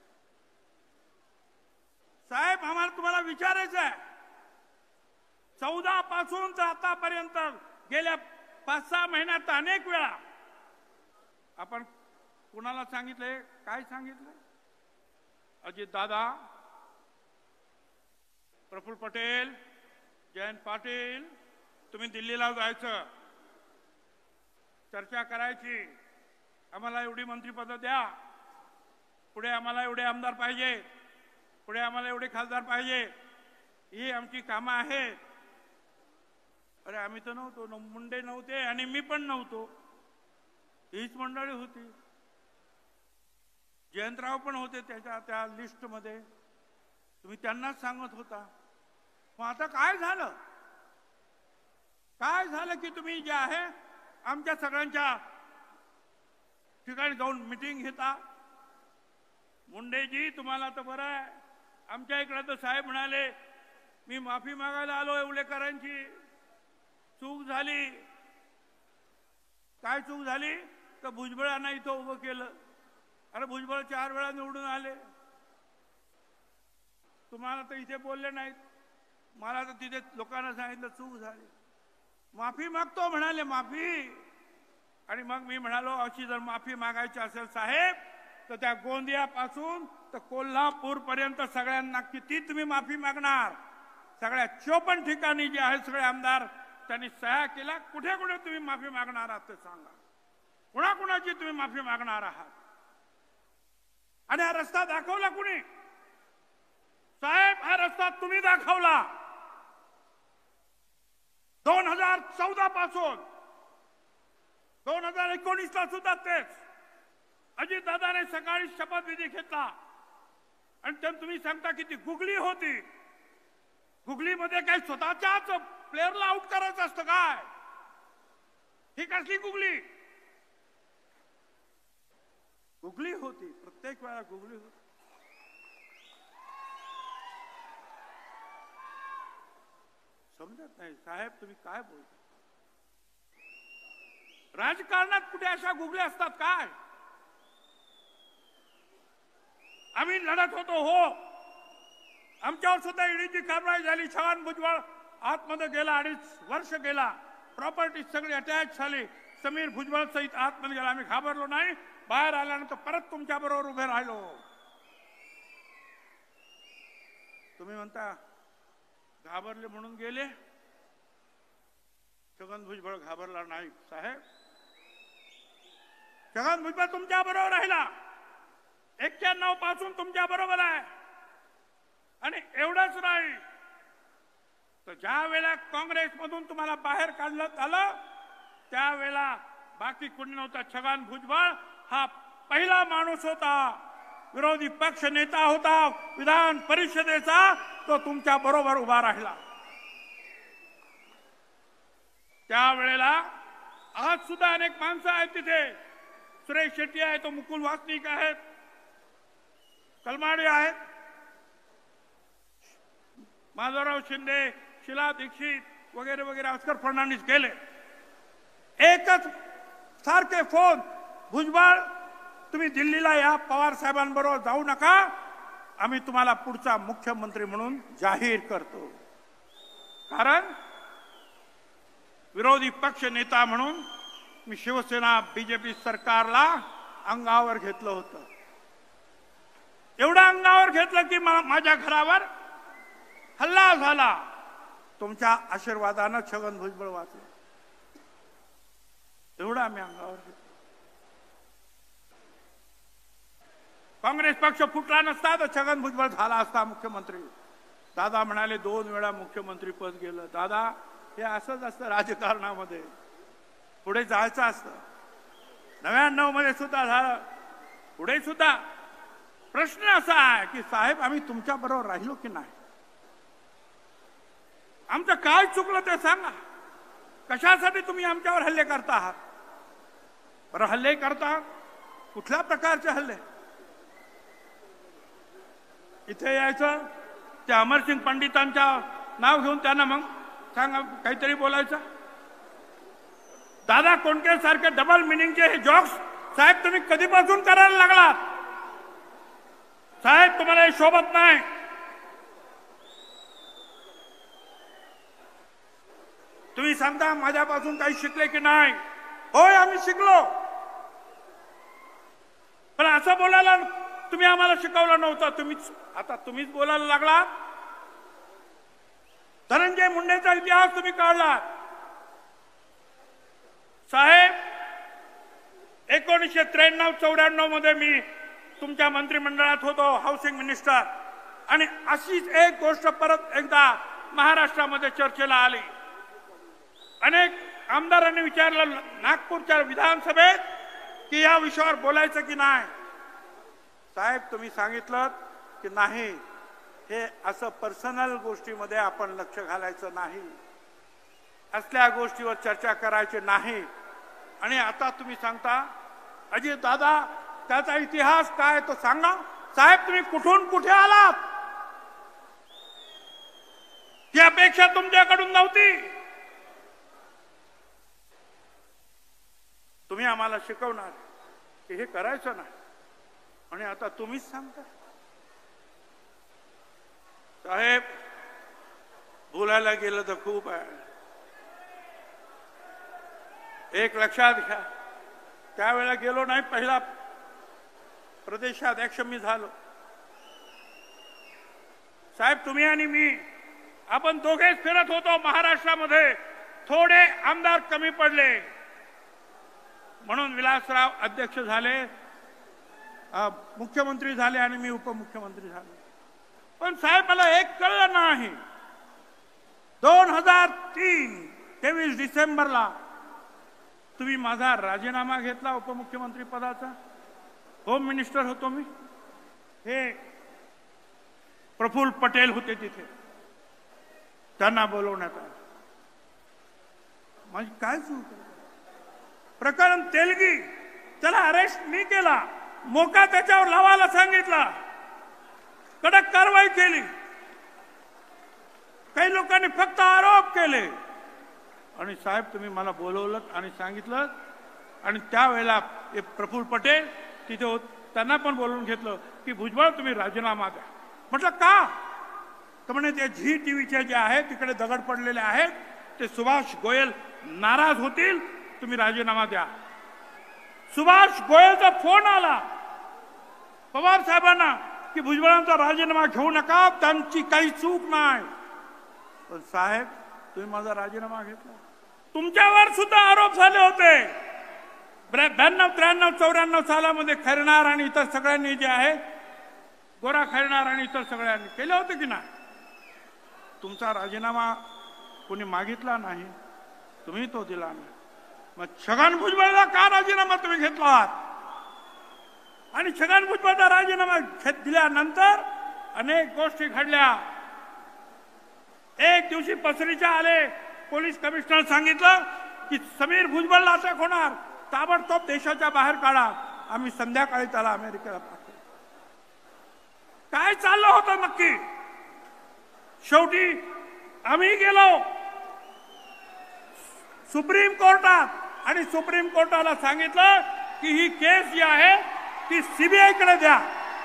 साहेब, आम्हाला तुम्हाला विचारायचं आहे, चौदा पासून तर आतापर्यंत गेल्या पाच सहा महिन्यात अनेक वेळा आपण कुणाला सांगितलंय, काय सांगितलं? अजितदादा, प्रफुल्ल पटेल, जयंत पाटील, तुम्ही दिल्लीला जायचं, चर्चा करायची, आम्हाला एवढी मंत्रिपदं द्या, पुढे आम्हाला एवढे आमदार पाहिजे, पुढे आम्हाला एवढे खासदार पाहिजे, ही आमची कामं आहेत. अरे आम्ही तर नव्हतो, मुंडे नव्हते आणि मी पण नव्हतो, हीच मंडळी होती. जयंतराव पण होते त्याच्या त्या लिस्ट मध्ये, तुम्ही त्यांनाच सांगत होता. मग आता काय झालं? काय झालं की तुम्ही जे आहे आमच्या सगळ्यांच्या ठिकाणी जाऊन मीटिंग घेता? मुंडेजी, तुम्हाला तर बरं आहे, आमच्या इकडे तर साहेब म्हणाले मी माफी मागायला आलो येवलेकरांची, चूक झाली. काय चूक झाली? तर भुजबळांना इथं उभं केलं. अरे भुजबळ चार वेळा निवडून आले, तुम्हाला तर इथे बोलले नाहीत. मला तर तिथे लोकांना सांगितलं चूक झाली, माफी मागतो म्हणाले, माफी. आणि मग मी म्हणालो अशी जर माफी मागायची असेल साहेब तर त्या गोंदियापासून तर कोल्हापूर पर्यंत सगळ्यांना किती तुम्ही माफी मागणार? सगळ्या चोपन्न ठिकाणी जे आहेत सगळे आमदार त्यांनी सह्या केल्या, कुठे कुठे तुम्ही माफी मागणार आहात ते सांगा, कुणाकुणाची तुम्ही माफी मागणार आहात? आणि हा रस्ता दाखवला कुणी? साहेब हा रस्ता तुम्ही दाखवला. दोन हजार चौदा पासून दोन हजार एकोणीस ला सुद्धा तेच अजितदादाने सकाळी शपथविधी घेतला आणि ते तुम्ही सांगता की ती गुगली होती. गुगलीमध्ये काय स्वतःच्याच प्लेअरला आउट करायचं असतं काय? ही कसली गुगली? गुगली होती, प्रत्येक वेळा गुगली होती. समजत नाही साहेब तुम्ही काय बोलता? राजकारणात कुठे अशा गुगल्या असतात काय? आम्ही लढत होतो हो, आमच्यावर सुद्धा ईडीची कारवाई झाली. छगन भुजबळ आतमध्ये गेला, अडीच वर्ष गेला, प्रॉपर्टी सगळी अटॅच झाली. समीर भुजबळ सहित आतमध्ये गेला. आम्ही घाबरलो नाही, बाहेर आल्यानंतर परत तुमच्या बरोबर उभे राहिलो. तुम्ही म्हणता घाबरले म्हणून गेले. छगन भुजबळ घाबरला नाही साहेब. छगन भुजबळ तुमच्या बरोबर राहिला, एक्क्याण्णव पासून तुमच्या बरोबर आहे. आणि एवढंच नाही तर ज्या वेळेला काँग्रेसमधून तुम्हाला बाहेर काढण्यात आलं त्यावेळेला बाकी कोणी नव्हता, छगन भुजबळ हा पहिला माणूस होता, विरोधी पक्ष नेता होता विधान परिषदेचा, तो तुमच्या बरोबर उभा राहिला. त्यावेळेला आज सुद्धा अनेक माणसं आहेत तिथे. सुरेश शेट्टी आहे, तो मुकुल वासनिक आहेत, कलमाडे आहेत, माधवराव शिंदे, शिला दीक्षित वगैरे वगैरे, ऑस्कर फर्नांडिस गेले. एकच सारखे फोन, भुजबळ तुम्ही दिल्लीला या, पवार साहेबांबरोबर जाऊ नका, आम्ही तुम्हाला पुढचा मुख्यमंत्री म्हणून जाहीर करतो. कारण विरोधी पक्ष नेता म्हणून मी शिवसेना बीजेपी सरकारला अंगावर घेतलं होतं. एवढं अंगावर घेतलं की माझ्या घरावर हल्ला झाला. तुमच्या आशीर्वादानं छगन भुजबळ वाचले. एवढं आम्ही अंगावर घेतलं. काँग्रेस पक्ष फुटला नसता तर छगन भुजबळ झाला असता मुख्यमंत्री. दादा म्हणाले दोन वेळा मुख्यमंत्री पद गेलं. दादा हे असंच असतं राजकारणामध्ये, पुढे जायचं असतं. नव्याण्णव मध्ये सुद्धा झालं, पुढे सुद्धा. प्रश्न असा आहे की साहेब आम्ही तुमच्या बरोबर राहिलो की नाही? आमचं काय चुकलं ते सांगा. कशासाठी तुम्ही आमच्यावर हल्ले करता आहात? बरं हल्ले करता, कुठल्या प्रकारचे हल्ले? इथे यायचं, त्या अमरसिंग पंडितांच्या नाव घेऊन त्यांना मग सांगा काहीतरी बोलायचं. दादा कोंडके सारखे डबल मिनिंगचे हे जॉक्स साहेब तुम्ही कधीपासून करायला लागलात? साहेब तुम्हाला हे शोभत नाही. तुम्ही सांगता माझ्यापासून काही शिकले की नाही? होय आम्ही शिकलो, पण असं बोलायला तुम्ही आम्हाला शिकवलं नव्हतं. तुम्हीच आता तुम्हीच बोलायला लागला. धनंजय मुंडेचा इतिहास तुम्ही काढला. साहेब एकोणीसशे त्र्याण्णव चौऱ्याण्णव मध्ये मी तुमच्या मंत्रिमंडळात होतो, हाऊसिंग मिनिस्टर. आणि अशीच एक गोष्ट परत एकदा महाराष्ट्रामध्ये चर्चेला आली. अनेक आमदारांनी विचारलं नागपूरच्या विधानसभेत की या विषयावर बोलायचं की नाही. साहेब तुम्ही सांगितलं की नाही, हे असं पर्सनल गोष्टीमध्ये आपण लक्ष घालायचं नाही, असल्या गोष्टीवर चर्चा करायची नाही. आणि आता तुम्ही सांगता अजित दादा त्याचा इतिहास काय तो सांगा. साहेब तुम्ही कुठून कुठे आलात? ही अपेक्षा तुमच्याकडून नव्हती. तुम्ही आम्हाला शिकवणार की हे करायचं नाही, आणि आता तुम्हीच सांगता. साहेब बोलायला गेलं तर खूप आहे. एक लक्षात घ्या, त्यावेळेला गेलो नाही, पहिला प्रदेशाध्यक्ष मी झालो. साहेब तुम्ही आणि मी आपण दोघेच फिरत होतो महाराष्ट्रामध्ये. थोडे आमदार कमी पडले म्हणून विलासराव अध्यक्ष झाले, मुख्यमंत्री झाले आणि मी उपमुख्यमंत्री झालो. पण साहेब मला एक कळलं नाही, दोन हजार तीन तेवीस डिसेंबरला तुम्ही माझा राजीनामा घेतला उपमुख्यमंत्री पदाचा. होम मिनिस्टर होतो मी. हे प्रफुल्ल पटेल होते तिथे, त्यांना बोलवण्यात आलं. माझी काय चूक? प्रकरण तेलगी, त्याला अरेस्ट मी केला, मोका त्याच्यावर लावायला सांगितला, कडक कारवाई केली. काही लोकांनी फक्त आरोप केले. आणि साहेब तुम्ही मला बोलवलं आणि सांगितलं, आणि त्यावेळेला प्रफुल्ल पटेल तिथे होत, त्यांना पण बोलवून घेतलं की भुजबळ तुम्ही राजीनामा द्या. म्हटलं का? तर म्हणे ते झी टीव्हीचे जे आहे तिकडे दगड पडलेले आहेत, ते सुभाष गोयल नाराज होतील, तुम्ही राजीनामा द्या. सुभाष गोयलचा फोन आला पवार साहेबांना की भुजबळांचा राजीनामा घेऊ नका, त्यांची काही चूक नाही. पण साहेब तुम्ही माझा राजीनामा घेतला. तुमच्यावर सुद्धा आरोप झाले होते. ब्याण्णव त्र्याण्णव चौऱ्याण्णव सालामध्ये खैरनार आणि इतर सगळ्यांनी जे आहे, गोरा खैरनार आणि इतर सगळ्यांनी केले होते की नाही. तुमचा राजीनामा कोणी मागितला नाही, तुम्ही तो दिला नाही. मग छगन भुजबळला का राजीनामा तुम्ही घेतला? आणि छगन भुजबळचा राजीनामा दिल्यानंतर अनेक गोष्टी घडल्या. एक दिवशी पसरीच्या आले पोलीस कमिशनर, सांगितलं की समीर भुजबळला अटक होणार, ताबडतोब देशाच्या बाहेर काढा. आम्ही संध्याकाळी त्याला अमेरिकेला पाठवलं. काय चाललं होतं नक्की? शेवटी आम्ही गेलो सुप्रीम कोर्टात आणि सुप्रीम कोर्टाला सांगितलं की ही केस जी आहे ती सीबीआय कडे द्या.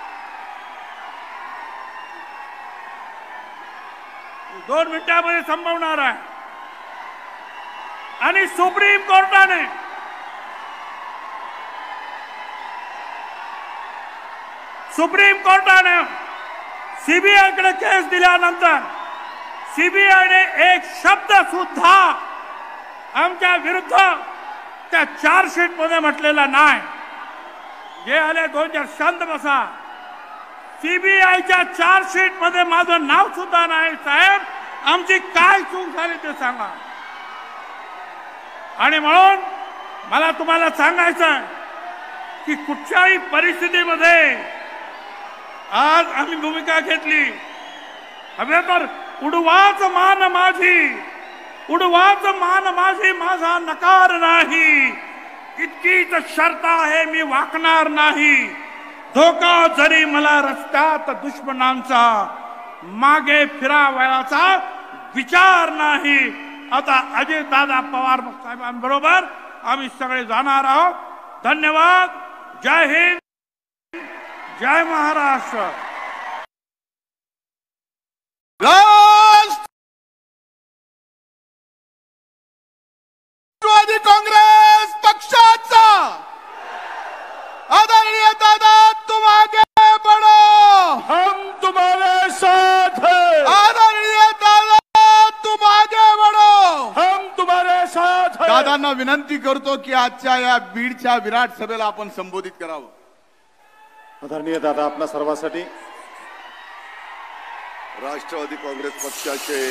दोन मिनिटांमध्ये संपवणार आहे. आणि सुप्रीम कोर्टाने सुप्रीम कोर्टाने सीबीआय कडे केस दिल्यानंतर सीबीआयने एक शब्द सुद्धा आमच्या विरुद्ध त्या चार्जशीट मध्ये म्हटलेला नाही. जे आले दोन चार शांत बसा. सीबीआयच्या चार्जशीट मध्ये माझं नाव सुद्धा नाही. साहेब आमची काय चूक झाली ते सांगा. आणि म्हणून मला तुम्हाला सांगायचं की कुठच्याही परिस्थितीमध्ये आज आम्ही भूमिका घेतली. हवे तर उडवाच मान माझी, उडवाच मान माझी, माझा नकार नाही. इतकीच शर्त आहे, मी वाकणार नाही. धोका जरी मला रस्त्यात दुश्मनांचा, मागे फिरावयाचा विचार नाही. आता अजितदादा पवार साहेबांबरोबर आम्ही सगळे जाणार आहोत. धन्यवाद. जय हिंद, जय महाराष्ट्र. राष्ट्रवादी काँग्रेस पक्षाचा आदरणीय दादा, तुम आगे बढ़ो, हम तुम्हारे साथ हैं. आदरणीय दादा, तुम आगे बढ़ो, हम तुम्हारे साथ हैं. दादांना विनंती करतो की आजच्या या बीडच्या विराट सभेला आपण संबोधित करावं. आदरणीय दादा, आपल्या सर्वांसाठी राष्ट्रवादी काँग्रेस पक्षाचे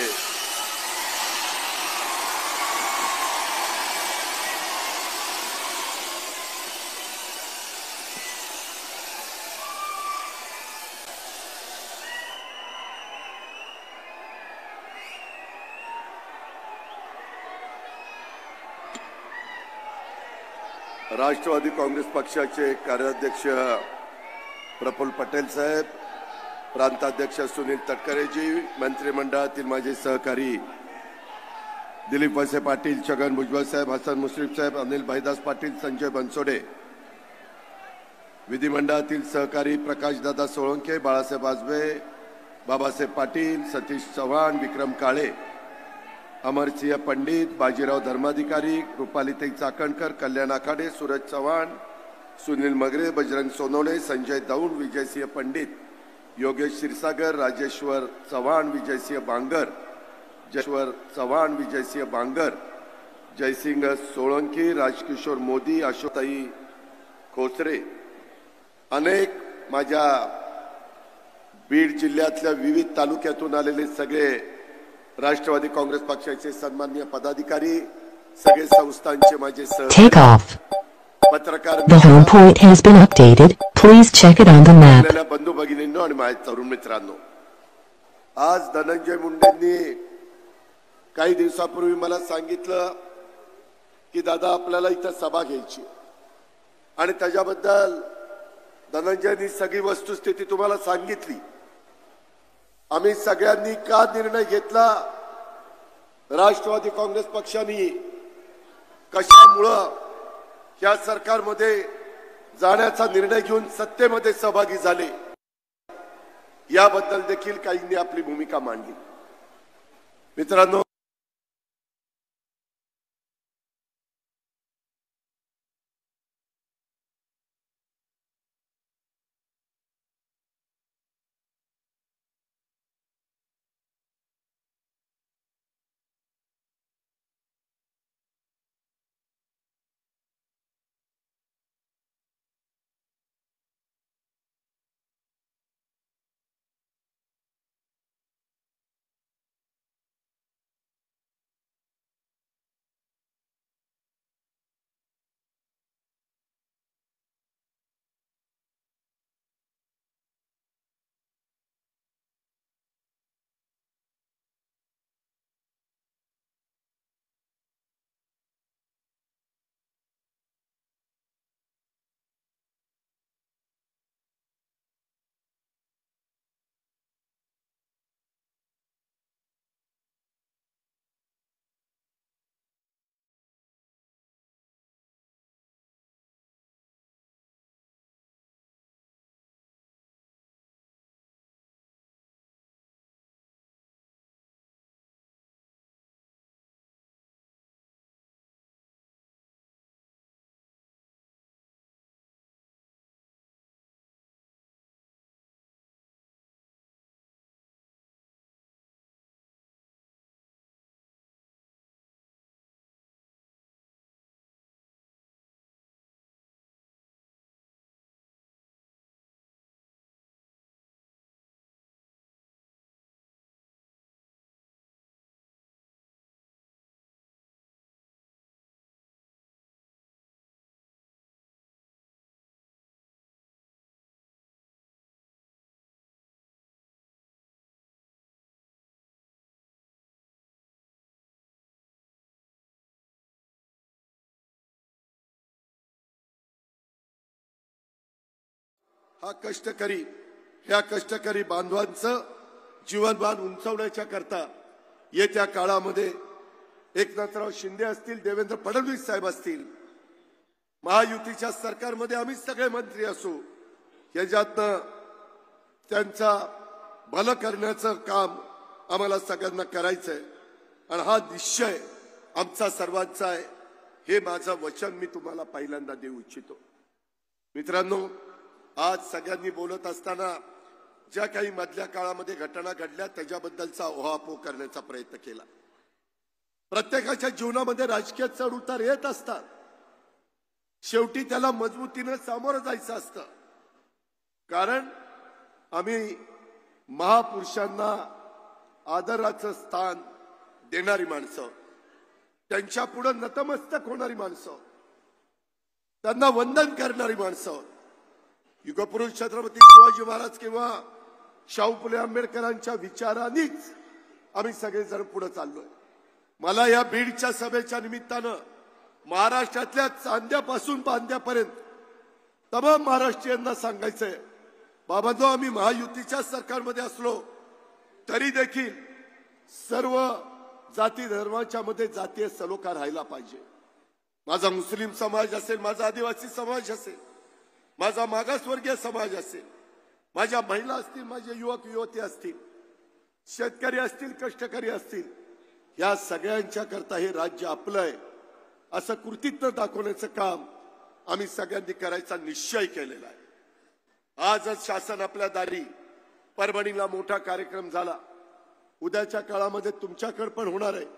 राष्ट्रवादी काँग्रेस पक्षाचे कार्याध्यक्ष प्रफुल्ल पटेल साहेब, प्रांताध्यक्ष सुनील तटकरेजी, मंत्रिमंडळातील माझे सहकारी दिलीप वळसे पाटील, छगन भुजबळ साहेब, हसन मुश्रीफ साहेब, अनिल भाईदास पाटील, संजय बनसोडे, विधिमंडळातील सहकारी प्रकाशदादा सोळंके, बाळासाहेब आजबे, बाबासाहेब पाटील, सतीश चव्हाण, विक्रम काळे, अमरसिंह पंडित, बाजीराव धर्माधिकारी, रुपालीताई चाकणकर, कल्याण आखाडे, सूरज चव्हाण, सुनील मगरे, बजरंग सोनवणे, संजय दौंड, विजयसिंह पंडित, योगेश क्षीरसागर, राजेश्वर चव्हाण, विजयसिंह बांगर, जयश्वर चव्हाण, विजयसिंह बांगर, जयसिंग सोळंकी, राजकिशोर मोदी, अशोकताई खोसरे, अनेक माझ्या बीड जिल्ह्यातल्या विविध तालुक्यातून आलेले सगळे राष्ट्रवादी काँग्रेस पक्षाचे सन्माननीय पदाधिकारी, सगळे संस्थांचे माझे Take off. पत्रकार, The home point has been updated. Please check it on the map. बंधू भगिनींनो आणि माझ्या तरुण मित्रांनो, आज धनंजय मुंडेंनी काही दिवसापूर्वी मला सांगितलं की दादा आपल्याला इथं सभा घ्यायची आणि त्याच्याबद्दल धनंजयनी सगळी वस्तुस्थिती तुम्हाला सांगितली. आम्ही सगळ्यांनी का निर्णय घेतला, राष्ट्रवादी काँग्रेस पक्षाने कशामुळं या सरकारमध्ये जाण्याचा निर्णय घेऊन सत्तेमध्ये सहभागी झाले, याबद्दल देखील काहींनी आपली भूमिका मांडली. मित्रांनो, हा कष्टकरी ह्या कष्टकरी बांधवांचं जीवनमान उंचावण्याच्या करता येत्या काळामध्ये एकनाथराव शिंदे असतील, देवेंद्र फडणवीस साहेब असतील, महायुतीच्या सरकारमध्ये आम्ही सगळे मंत्री असू, याच्यातनं त्यांचा भलं करण्याचं काम आम्हाला सगळ्यांना करायचंय आणि हा निश्चय आमचा सर्वांचा आहे. हे माझं वचन मी तुम्हाला पहिल्यांदा देऊ इच्छितो. मित्रांनो, आज सगळ्यांनी बोलत असताना ज्या काही मधल्या काळामध्ये घटना घडल्या त्याच्याबद्दलचा ओहापोह करण्याचा प्रयत्न केला. प्रत्येकाच्या जीवनामध्ये राजकीय चढ उतार येत असतात. शेवटी त्याला मजबूतीने सामोरं जायचं असतं. कारण आम्ही महापुरुषांना आदराचं स्थान देणारी माणसं, त्यांच्या पुढे नतमस्तक होणारी माणसं, त्यांना वंदन करणारी माणसं, युगपुरुष छत्रपती शिवाजी महाराज किंवा शाहू फुले आंबेडकरांच्या विचारांनीच आम्ही सगळेजण पुढे चाललोय. मला या बीडच्या सभेच्या निमित्तानं महाराष्ट्रातल्या चांद्यापासून बांद्यापर्यंत तमाम महाराष्ट्रीयांना सांगायचंय, बाबा जो आम्ही महायुतीच्या सरकारमध्ये असलो तरी देखील सर्व जाती धर्माच्या मध्ये जातीय सलोखा राहायला पाहिजे. माझा मुस्लिम समाज असेल, माझा आदिवासी समाज असेल, माझा मागासवर्गीय समाज असेल, माझ्या महिला असतील, माझे युवक युवती असतील, शेतकरी असतील, कष्टकरी असतील, या सगळ्यांच्या करता हे राज्य आपलं आहे असं कृतीतनं दाखवण्याचं काम आम्ही सगळ्यांनी करायचा निश्चय केलेला आहे. आजच शासन आपल्या दारी परभणीला मोठा कार्यक्रम झाला. उद्याच्या काळामध्ये तुमच्याकडे पण होणार आहे.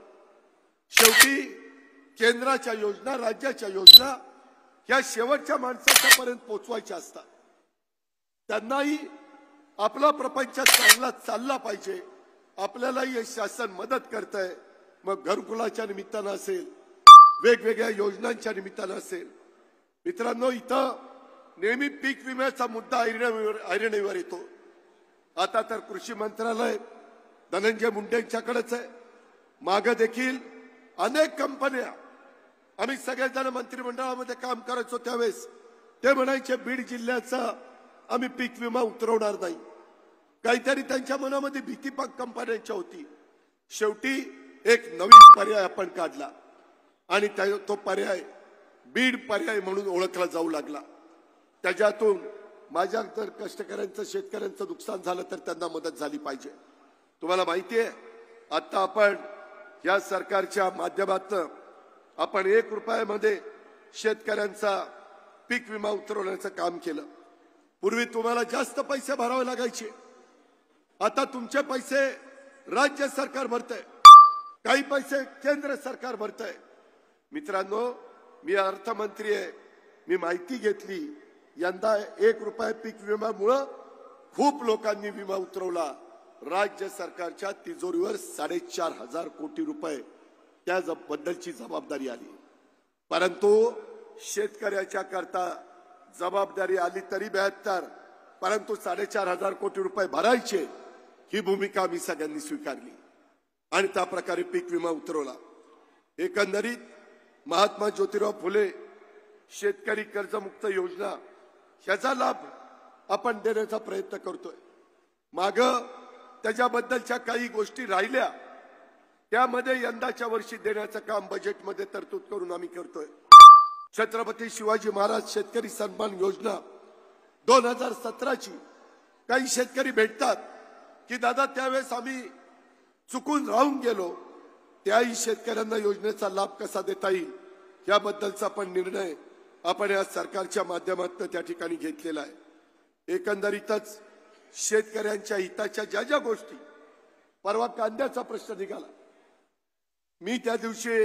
शेवटी केंद्राच्या योजना, राज्याच्या योजना या शेवटच्या माणसाच्यापर्यंत पोहोचवायच्या असतात. त्यांनाही आपला प्रपंच चांगला चालला पाहिजे. आपल्यालाही हे शासन मदत करतंय. मग घरकुलाच्या निमित्तानं असेल, वेगवेगळ्या योजनांच्या निमित्तानं असेल. मित्रांनो, इथं नेहमी पीक विम्याचा मुद्दा ऐरणीवर ऐरणीवर येतो. आता तर कृषी मंत्रालय धनंजय मुंडेंच्याकडेच आहे. मागे देखील अनेक कंपन्या, आम्ही सगळेजण मंत्रिमंडळामध्ये काम करायचो त्यावेळेस ते म्हणायचे बीड जिल्ह्याचा आम्ही पीक विमा उतरवणार नाही. काहीतरी त्यांच्या मनामध्ये भीती पाक कंपन्यांच्या होती. शेवटी एक नवीन पर्याय आपण काढला आणि तो पर्याय बीड पर्याय म्हणून ओळखला जाऊ लागला. त्याच्यातून माझ्या जर कष्टकऱ्यांचं, शेतकऱ्यांचं नुकसान झालं तर त्यांना मदत झाली पाहिजे. तुम्हाला माहिती आहे, आता आपण या सरकारच्या माध्यमातून आपण एक रुपयामध्ये शेतकऱ्यांचा पीक विमा उतरवण्याचं काम केलं. पूर्वी तुम्हाला जास्त पैसे भरावे लागायचे. आता तुमचे पैसे राज्य सरकार भरतंय, काही पैसे केंद्र सरकार भरतंय. मित्रांनो, मी अर्थमंत्री आहे, मी माहिती घेतली. यंदा एक रुपया पीक विम्यामुळं खूप लोकांनी विमा उतरवला. राज्य सरकारच्या तिजोरीवर साडेचार हजार कोटी रुपये त्याबद्दलची जबाबदारी आली. परंतु शेतकऱ्याच्या करता जबाबदारी आली तरी बहात्तर, परंतु साडेचार हजार कोटी रुपये भरायचे ही भूमिका आम्ही सगळ्यांनी स्वीकारली आणि त्या प्रकारे पीक विमा उतरवला. एकंदरीत महात्मा ज्योतिराव फुले शेतकरी कर्जमुक्त योजना याचा लाभ आपण देण्याचा प्रयत्न करतोय. माग त्याच्याबद्दलच्या काही गोष्टी राहिल्या, त्यामध्ये यंदाच्या वर्षी देण्याचं काम बजेटमध्ये तरतूद करून आम्ही करतोय. छत्रपती शिवाजी महाराज शेतकरी सन्मान योजना दोन हजार सतराची काही शेतकरी भेटतात की दादा त्यावेळेस आम्ही चुकून राहून गेलो, त्याही शेतकऱ्यांना योजनेचा लाभ कसा देता येईल याबद्दलचा पण निर्णय आपण या सरकारच्या माध्यमातून त्या ठिकाणी घेतलेला आहे. एकंदरीतच शेतकऱ्यांच्या हिताच्या ज्या ज्या गोष्टी, परवा कांद्याचा प्रश्न निघाला, मी त्या दिवशी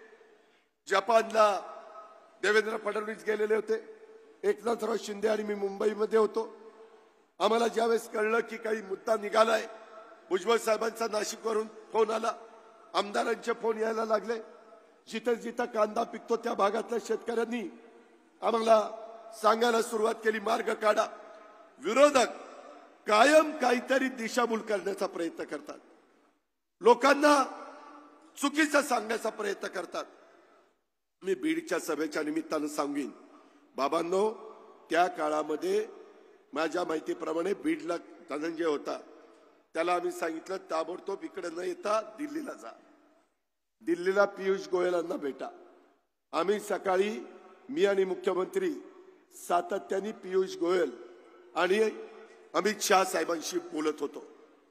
जपानला देवेंद्र फडणवीस गेलेले होते, एकनाथराव शिंदे आणि मी मुंबईमध्ये होतो. आम्हाला ज्यावेळेस कळलं की काही मुद्दा निघालाय, भुजबळ साहेबांचा नाशिकवरून फोन आला, आमदारांचे फोन यायला लागले. जिथं जिथं कांदा पिकतो त्या भागातल्या शेतकऱ्यांनी आम्हाला सांगायला सुरुवात केली, मार्ग काढा. विरोधक कायम काहीतरी दिशाभूल करण्याचा प्रयत्न करतात, लोकांना चुकीचं सांगण्याचा प्रयत्न करतात. मी बीडच्या सभेच्या निमित्तानं सांगेन, बाबांनो, त्या काळामध्ये माझ्या माहितीप्रमाणे बीडला धनंजय होता, त्याला आम्ही सांगितलं ताबडतोब इकडे न येता दिल्लीला जा, दिल्लीला पियुष गोयलांना भेटा. आम्ही सकाळी मी आणि मुख्यमंत्री सातत्याने पियुष गोयल आणि अमित शाह साहेबांशी बोलत होतो.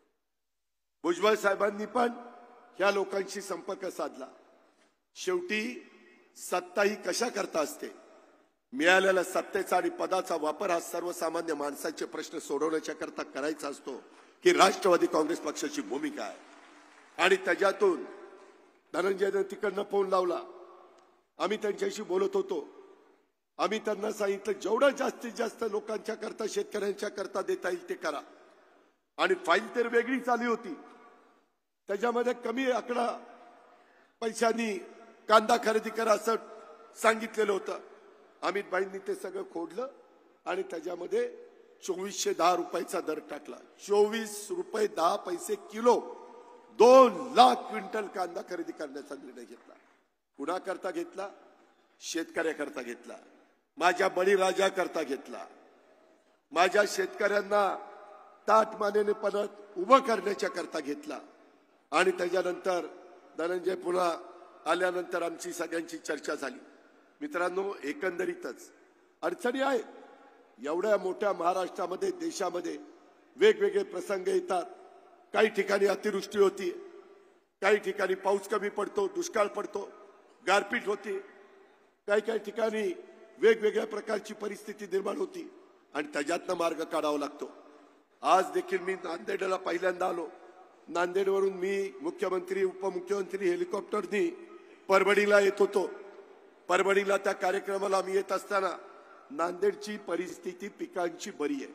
भुजबळ साहेबांनी पण ह्या लोकांशी संपर्क साधला. शेवटी सत्ता ही कशा करता असते, मिळालेल्या सत्तेचा आणि पदाचा वापर हा सर्वसामान्य माणसाचे प्रश्न सोडवण्याच्या करता करायचा असतो की राष्ट्रवादी काँग्रेस पक्षाची भूमिका आहे. आणि त्याच्यातून धनंजयने तिकडनं फोन लावला, आम्ही त्यांच्याशी बोलत होतो. आम्ही त्यांना सांगितलं जेवढं जास्तीत जास्त लोकांच्या करता, शेतकऱ्यांच्या करता देता येईल ते करा. आणि फाईल तर वेगळीच आली होती, त्याच्यामध्ये कमी आकडा पैशांनी कांदा खरेदी करा असं सांगितलेलं होतं. अमित भाईंनी ते सगळं खोडलं आणि त्याच्यामध्ये चोवीसशे दहा रुपयाचा दर टाकला. चोवीस रुपये दहा पैसे किलो, दोन लाख क्विंटल कांदा खरेदी करण्याचा निर्णय घेतला. कुणा करता घेतला? शेतकऱ्याकरता घेतला, माझ्या बळीराजा करता घेतला, माझ्या शेतकऱ्यांना ताटमानेने परत उभं करण्याच्या करता घेतला. आणि त्याच्यानंतर धनंजय पुन्हा आल्यानंतर आमची सगळ्यांची चर्चा झाली. मित्रांनो, एकंदरीतच अडचणी आहेत. एवढ्या मोठ्या महाराष्ट्रामध्ये, देशामध्ये वेगवेगळे प्रसंग येतात. काही ठिकाणी अतिवृष्टी होती, काही ठिकाणी पाऊस कमी पडतो, दुष्काळ पडतो, गारपीट होते, काही काही ठिकाणी वेगवेगळ्या प्रकारची परिस्थिती निर्माण होती आणि त्याच्यातनं मार्ग काढावा लागतो. आज देखील मी नांदेडला पहिल्यांदा आलो. नांदेडवरून मी मुख्यमंत्री उपमुख्यमंत्री हेलिकॉप्टरनी परभणीला येत होतो. परभणीला त्या कार्यक्रमाला मी येत असताना नांदेडची परिस्थिती पिकांची बरी आहे.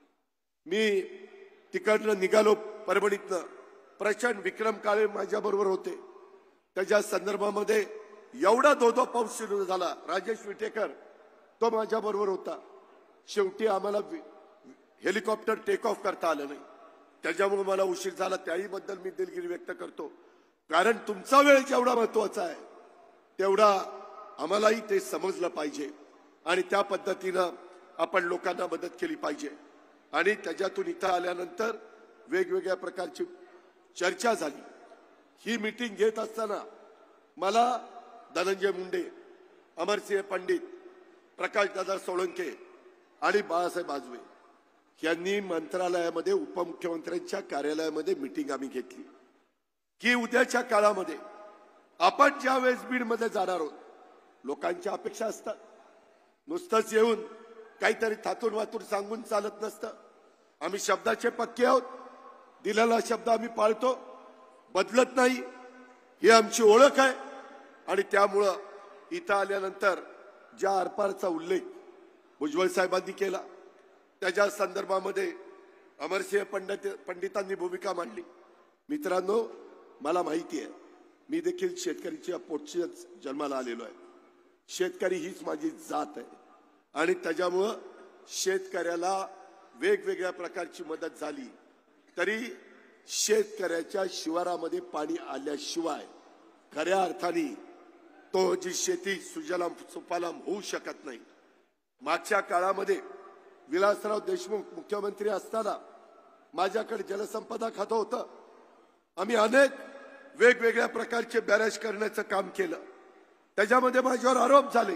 मी तिकडनं निघालो परभणीतनं. प्रचंड विक्रम काळे माझ्या बरोबर होते. त्याच्या संदर्भामध्ये एवढा धोधो पाऊस सुरू झाला. राजेश विटेकर तो माझ्या बरोबर होता. शेवटी आम्हाला हेलिकॉप्टर टेक ऑफ करता आलं नाही. त्याच्यामुळे मला उशीर झाला. त्याहीबद्दल मी दिलगिरी व्यक्त करतो. कारण तुमचा वेळ जेवढा महत्वाचा आहे तेवढा आम्हालाही ते समजलं पाहिजे आणि त्या पद्धतीनं आपण लोकांना मदत केली पाहिजे. आणि त्याच्यातून इथं आल्यानंतर वेगवेगळ्या प्रकारची चर्चा झाली. ही मीटिंग घेत असताना मला धनंजय मुंडे, अमरसिंह पंडित, प्रकाशदादा सोळंके आणि बाळासाहेब आजवे यांनी मंत्रालयामध्ये उपमुख्यमंत्र्यांच्या कार्यालयामध्ये मीटिंग आम्ही घेतली की उद्याच्या काळामध्ये आपण ज्या वेळेस बीडमध्ये जाणार आहोत लोकांच्या अपेक्षा असतात. नुसतंच येऊन काहीतरी थातून वातून सांगून चालत नसतं. आम्ही शब्दाचे पक्के आहोत. दिलेला शब्द आम्ही पाळतो, बदलत नाही. ही आमची ओळख आहे. आणि त्यामुळं इथं आल्यानंतर ज्या आरपारचा उल्लेख भुजबळ साहेबांनी केला त्याच्या संदर्भामध्ये अमरसिंह पंडित पंडितांनी भूमिका मांडली. मित्रांनो, मला माहिती आहे मी देखील शेतकरीच्या पोटच्याच जन्माला आलेलो आहे. शेतकरी हीच माझी जात आहे आणि त्याच्यामुळं शेतकऱ्याला वेगवेगळ्या प्रकारची मदत झाली तरी शेतकऱ्याच्या शिवारामध्ये पाणी आल्याशिवाय खऱ्या अर्थाने तो जी शेती सुजलाम सुफलाम होऊ शकत नाही. मागच्या काळामध्ये विलासराव देशमुख मुख्यमंत्री असताना माझ्याकडे जलसंपदा खातं होतं. आम्ही अनेक वेगवेगळ्या प्रकारचे बॅरेज करण्याचं काम केलं. त्याच्यामध्ये माझ्यावर आरोप झाले.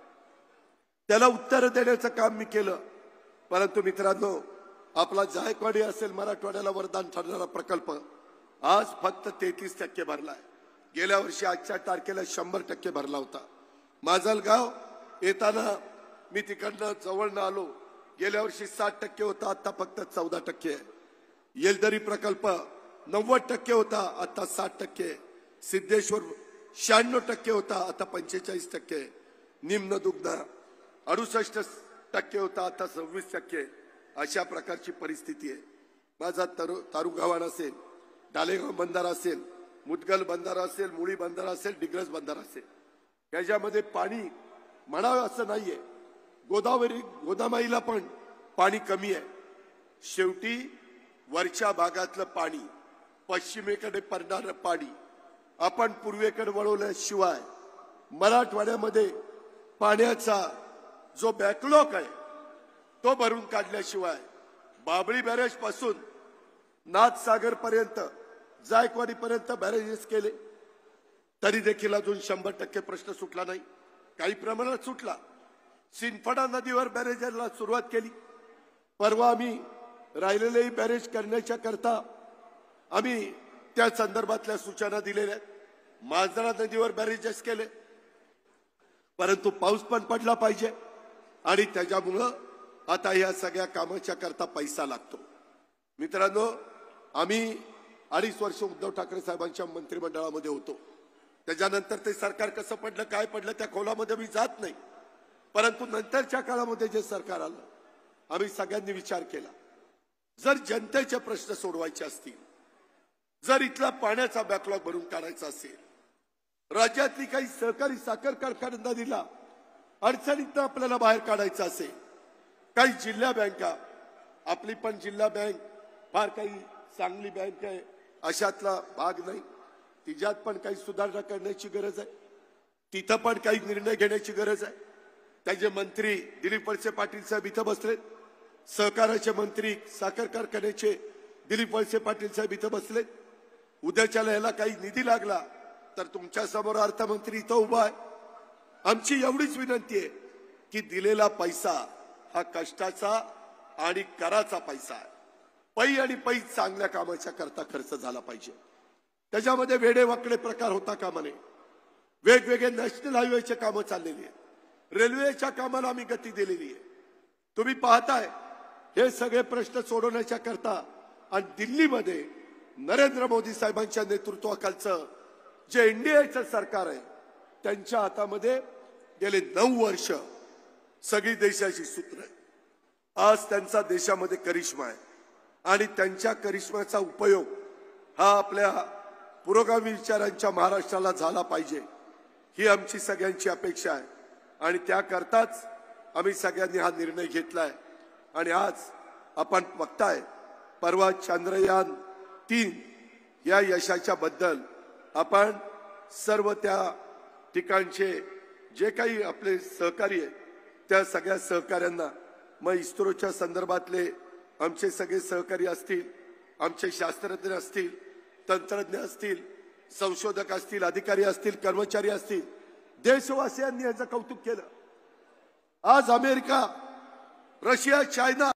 त्याला उत्तर देण्याचं काम मी केलं. परंतु मित्रांनो, आपला जायकवाडी असेल मराठवाड्याला वरदान ठरणारा प्रकल्प आज फक्त तेहतीस टक्के भरलाय. गेल्या वर्षी आजच्या तारखेला शंभर टक्के भरला होता. माजलगाव येताना मी तिकडनं जवळनं आलो. गेल्या वर्षी साठ टक्के होता, आता फक्त चौदा टक्के आहे. येलदरी प्रकल्प नव्वद टक्के होता, आता साठ टक्के. सिद्धेश्वर शहाण्णव टक्के होता, आता पंचेचाळीस टक्के. निम्न दुग्ध अडुसष्ट टक्के होता, आता सव्वीस टक्के. अशा प्रकारची परिस्थिती आहे. माझा तारू तारुगावान असेल, डालेगाव बंधारा असेल, मुदगल बंधारा असेल, मुळी बंधारा असेल, डिग्रस बंधारा असेल, याच्यामध्ये पाणी म्हणावं असं नाहीये. गोदावरी गोदामाईला पण पाणी कमी आहे. शेवटी वरच्या भागातलं पाणी पश्चिमेकडे पडणारं पाणी आपण पूर्वेकडे वळवल्याशिवाय मराठवाड्यामध्ये पाण्याचा जो बॅकलॉग आहे तो भरून काढल्याशिवाय बाबळी बॅरेज पासून नाथसागर पर्यंत जायकवाडी पर्यंत बॅरेजेस केले तरी देखील अजून शंभर टक्के प्रश्न सुटला नाही. काही प्रमाणात सुटला. सिंदफणा नदीवर बॅरेजला सुरुवात केली. परवा आम्ही राहिलेलेही बॅरेज करण्याच्या करता आम्ही त्या संदर्भातल्या सूचना दिलेल्या आहेत. मांजरा नदीवर बॅरेजेस केले, परंतु पाऊस पण पडला पाहिजे आणि त्याच्यामुळं आता या सगळ्या कामाच्या करता पैसा लागतो. मित्रांनो, आम्ही अडीच वर्ष उद्धव ठाकरे साहेबांच्या मंत्रिमंडळामध्ये होतो. त्याच्यानंतर ते सरकार कसं पडलं काय पडलं त्या खोलामध्ये मी जात नाही. परंतु नंतरच्या काळामध्ये जे सरकार आलं आम्ही सगळ्यांनी विचार केला. जर जनतेचे प्रश्न सोडवायचे असतील, जर इथला पाण्याचा बॅकलॉग भरून काढायचा असेल, राज्यातली काही सहकारी साखर कारखान्यांना दिला अडचणीतनं आपल्याला बाहेर काढायचं असेल, काही जिल्हा बँका, आपली पण जिल्हा बँक फार काही चांगली बँक आहे अशातला भाग नाही. तिच्यात पण काही सुधारणा करण्याची गरज आहे. तिथं पण काही निर्णय घेण्याची गरज आहे. त्याचे मंत्री दिलीप वळसे पाटील साहेब इथं बसलेत. सहकाराचे मंत्री साखर कारखान्याचे दिलीप वळसे पाटील साहेब इथं बसलेत. उद्याच्या याला काही निधी लागला तर तुमच्या समोर अर्थमंत्री इथं उभा आहे. आमची एवढीच विनंती आहे की दिलेला पैसा हा कष्टाचा आणि कराचा पैसा आहे. पै आणि पै चांगल्या कामाच्या करता खर्च झाला पाहिजे. त्याच्यामध्ये वेडेवाकडे प्रकार होता कामा नये. वेगवेगळे नॅशनल हायवेचे कामं चाललेली आहेत, रेल्वेच्या कामाला आम्ही गती दिलेली आहे. तुम्ही पाहताय हे सगळे प्रश्न सोडवण्याच्या करता आणि दिल्लीमध्ये नरेंद्र मोदी साहेबांच्या नेतृत्वाखालचं जे एनडीएचं सरकार आहे त्यांच्या हातामध्ये गेले नऊ वर्ष सगळी देशाची सूत्र आहे. आज त्यांचा देशामध्ये करिश्मा आहे आणि त्यांच्या करिश्म्याचा उपयोग हा आपल्या पुरोगामी विचारांच्या महाराष्ट्राला झाला पाहिजे ही आमची सगळ्यांची अपेक्षा आहे. आणि त्याकरताच आम्ही सगळ्यांनी हा निर्णय घेतलाय. आणि आज आपण बघताय परवा चंद्रयान तीन या यशाच्या बद्दल आपण सर्व त्या ठिकाणचे जे काही आपले सहकारी आहेत त्या सगळ्या सहकाऱ्यांना, मग इस्रोच्या संदर्भातले आमचे सगळे सहकारी असतील, आमचे शास्त्रज्ञ असतील, तंत्रज्ञ असतील, संशोधक असतील, अधिकारी असतील, कर्मचारी असतील, देशवासियांनी याचं कौतुक केलं. आज अमेरिका, रशिया, चायना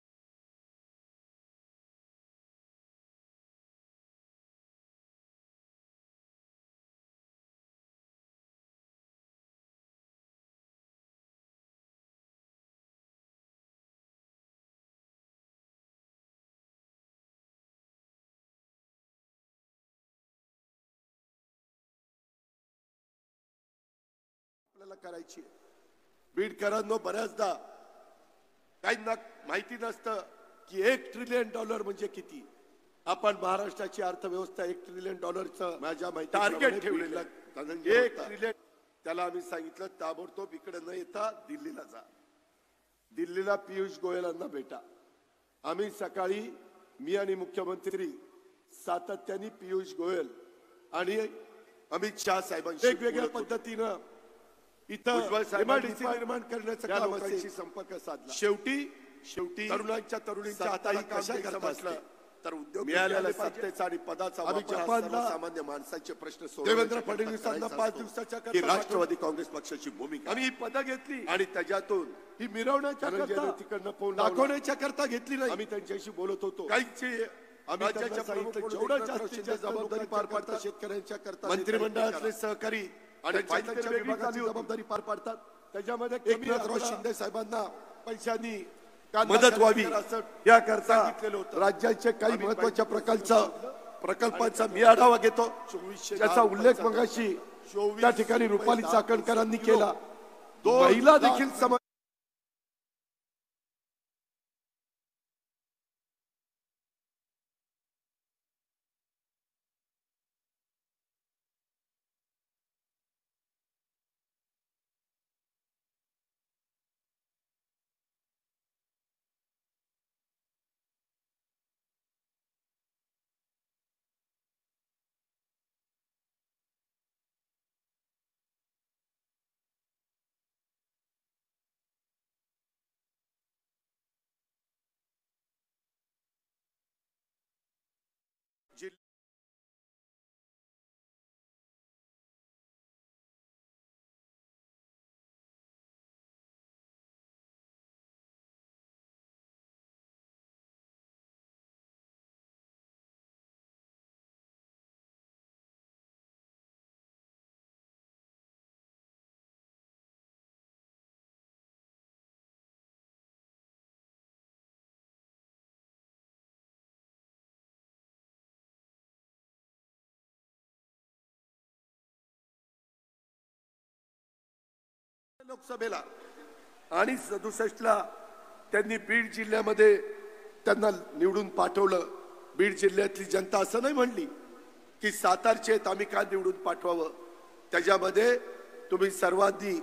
करायची. बीडकरांनो, बऱ्याचदा काहींना माहिती नसतं की एक ट्रिलियन डॉलर म्हणजे किती. आपण महाराष्ट्राची अर्थव्यवस्था एक ट्रिलियन डॉलरचं माझ्या माहिती टार्गेट ठेवलेलं. एक ट्रिलियन त्याला आम्ही सांगितलं ताबडतोब इकडे न येता दिल्लीला जा, दिल्लीला पियुष गोयलांना भेटा. आम्ही सकाळी मी आणि मुख्यमंत्री सातत्याने पियुष गोयल आणि अमित शाह साहेबांशी वेगवेगळ्या पद्धतीनं इथं एमआयडीसी निर्माण करण्याचं काम असेल संपर्क साधला. शेवटी शेवटी तरुणांच्या तरुणींच्या हाताला कशा करता तर उद्योग मिळालेल्या सत्तेचा आणि पदाचा आम्ही जपानला सामान्य माणसाचे प्रश्न देवेंद्र फडणवीसांना पाच दिवसाच्या ही राष्ट्रवादी काँग्रेस पक्षाची भूमिका आम्ही ही पदं घेतली आणि त्याच्यातून ही मिरवण्याच्या करता तिकडनं फोन दाखवण्याच्या करता घेतली नाही. आम्ही त्यांच्याशी बोलत होतो. काहीची आम्ही राज्याच्या सांगितलं जेवढं जास्तीत जास्त जबाबदारी पार पाडतात शेतकऱ्यांच्या करता मंत्रिमंडळातले सहकारी आणि फायनान्सच्या विभागाची जबाबदारी पार पाडतात. त्याच्यामध्ये एकनाथ शिंदे साहेबांना पैशांनी मदत व्हावी याकरता राज्याचे काही महत्वाच्या प्रकारचा प्रकल्पांचा मी आढावा घेतो. त्याचा उल्लेख मगाशी त्या ठिकाणी रुपाली चाकणकरांनी केला. महिला देखील सम लोकसभेला आणि सदुसष्टला त्यांनी बीड जिल्ह्यामध्ये त्यांना निवडून पाठवलं. बीड जिल्ह्यातली जनता असं नाही म्हणली की सातारचे आम्ही का निवडून पाठवावं. त्याच्यामध्ये तुम्ही सर्वांनी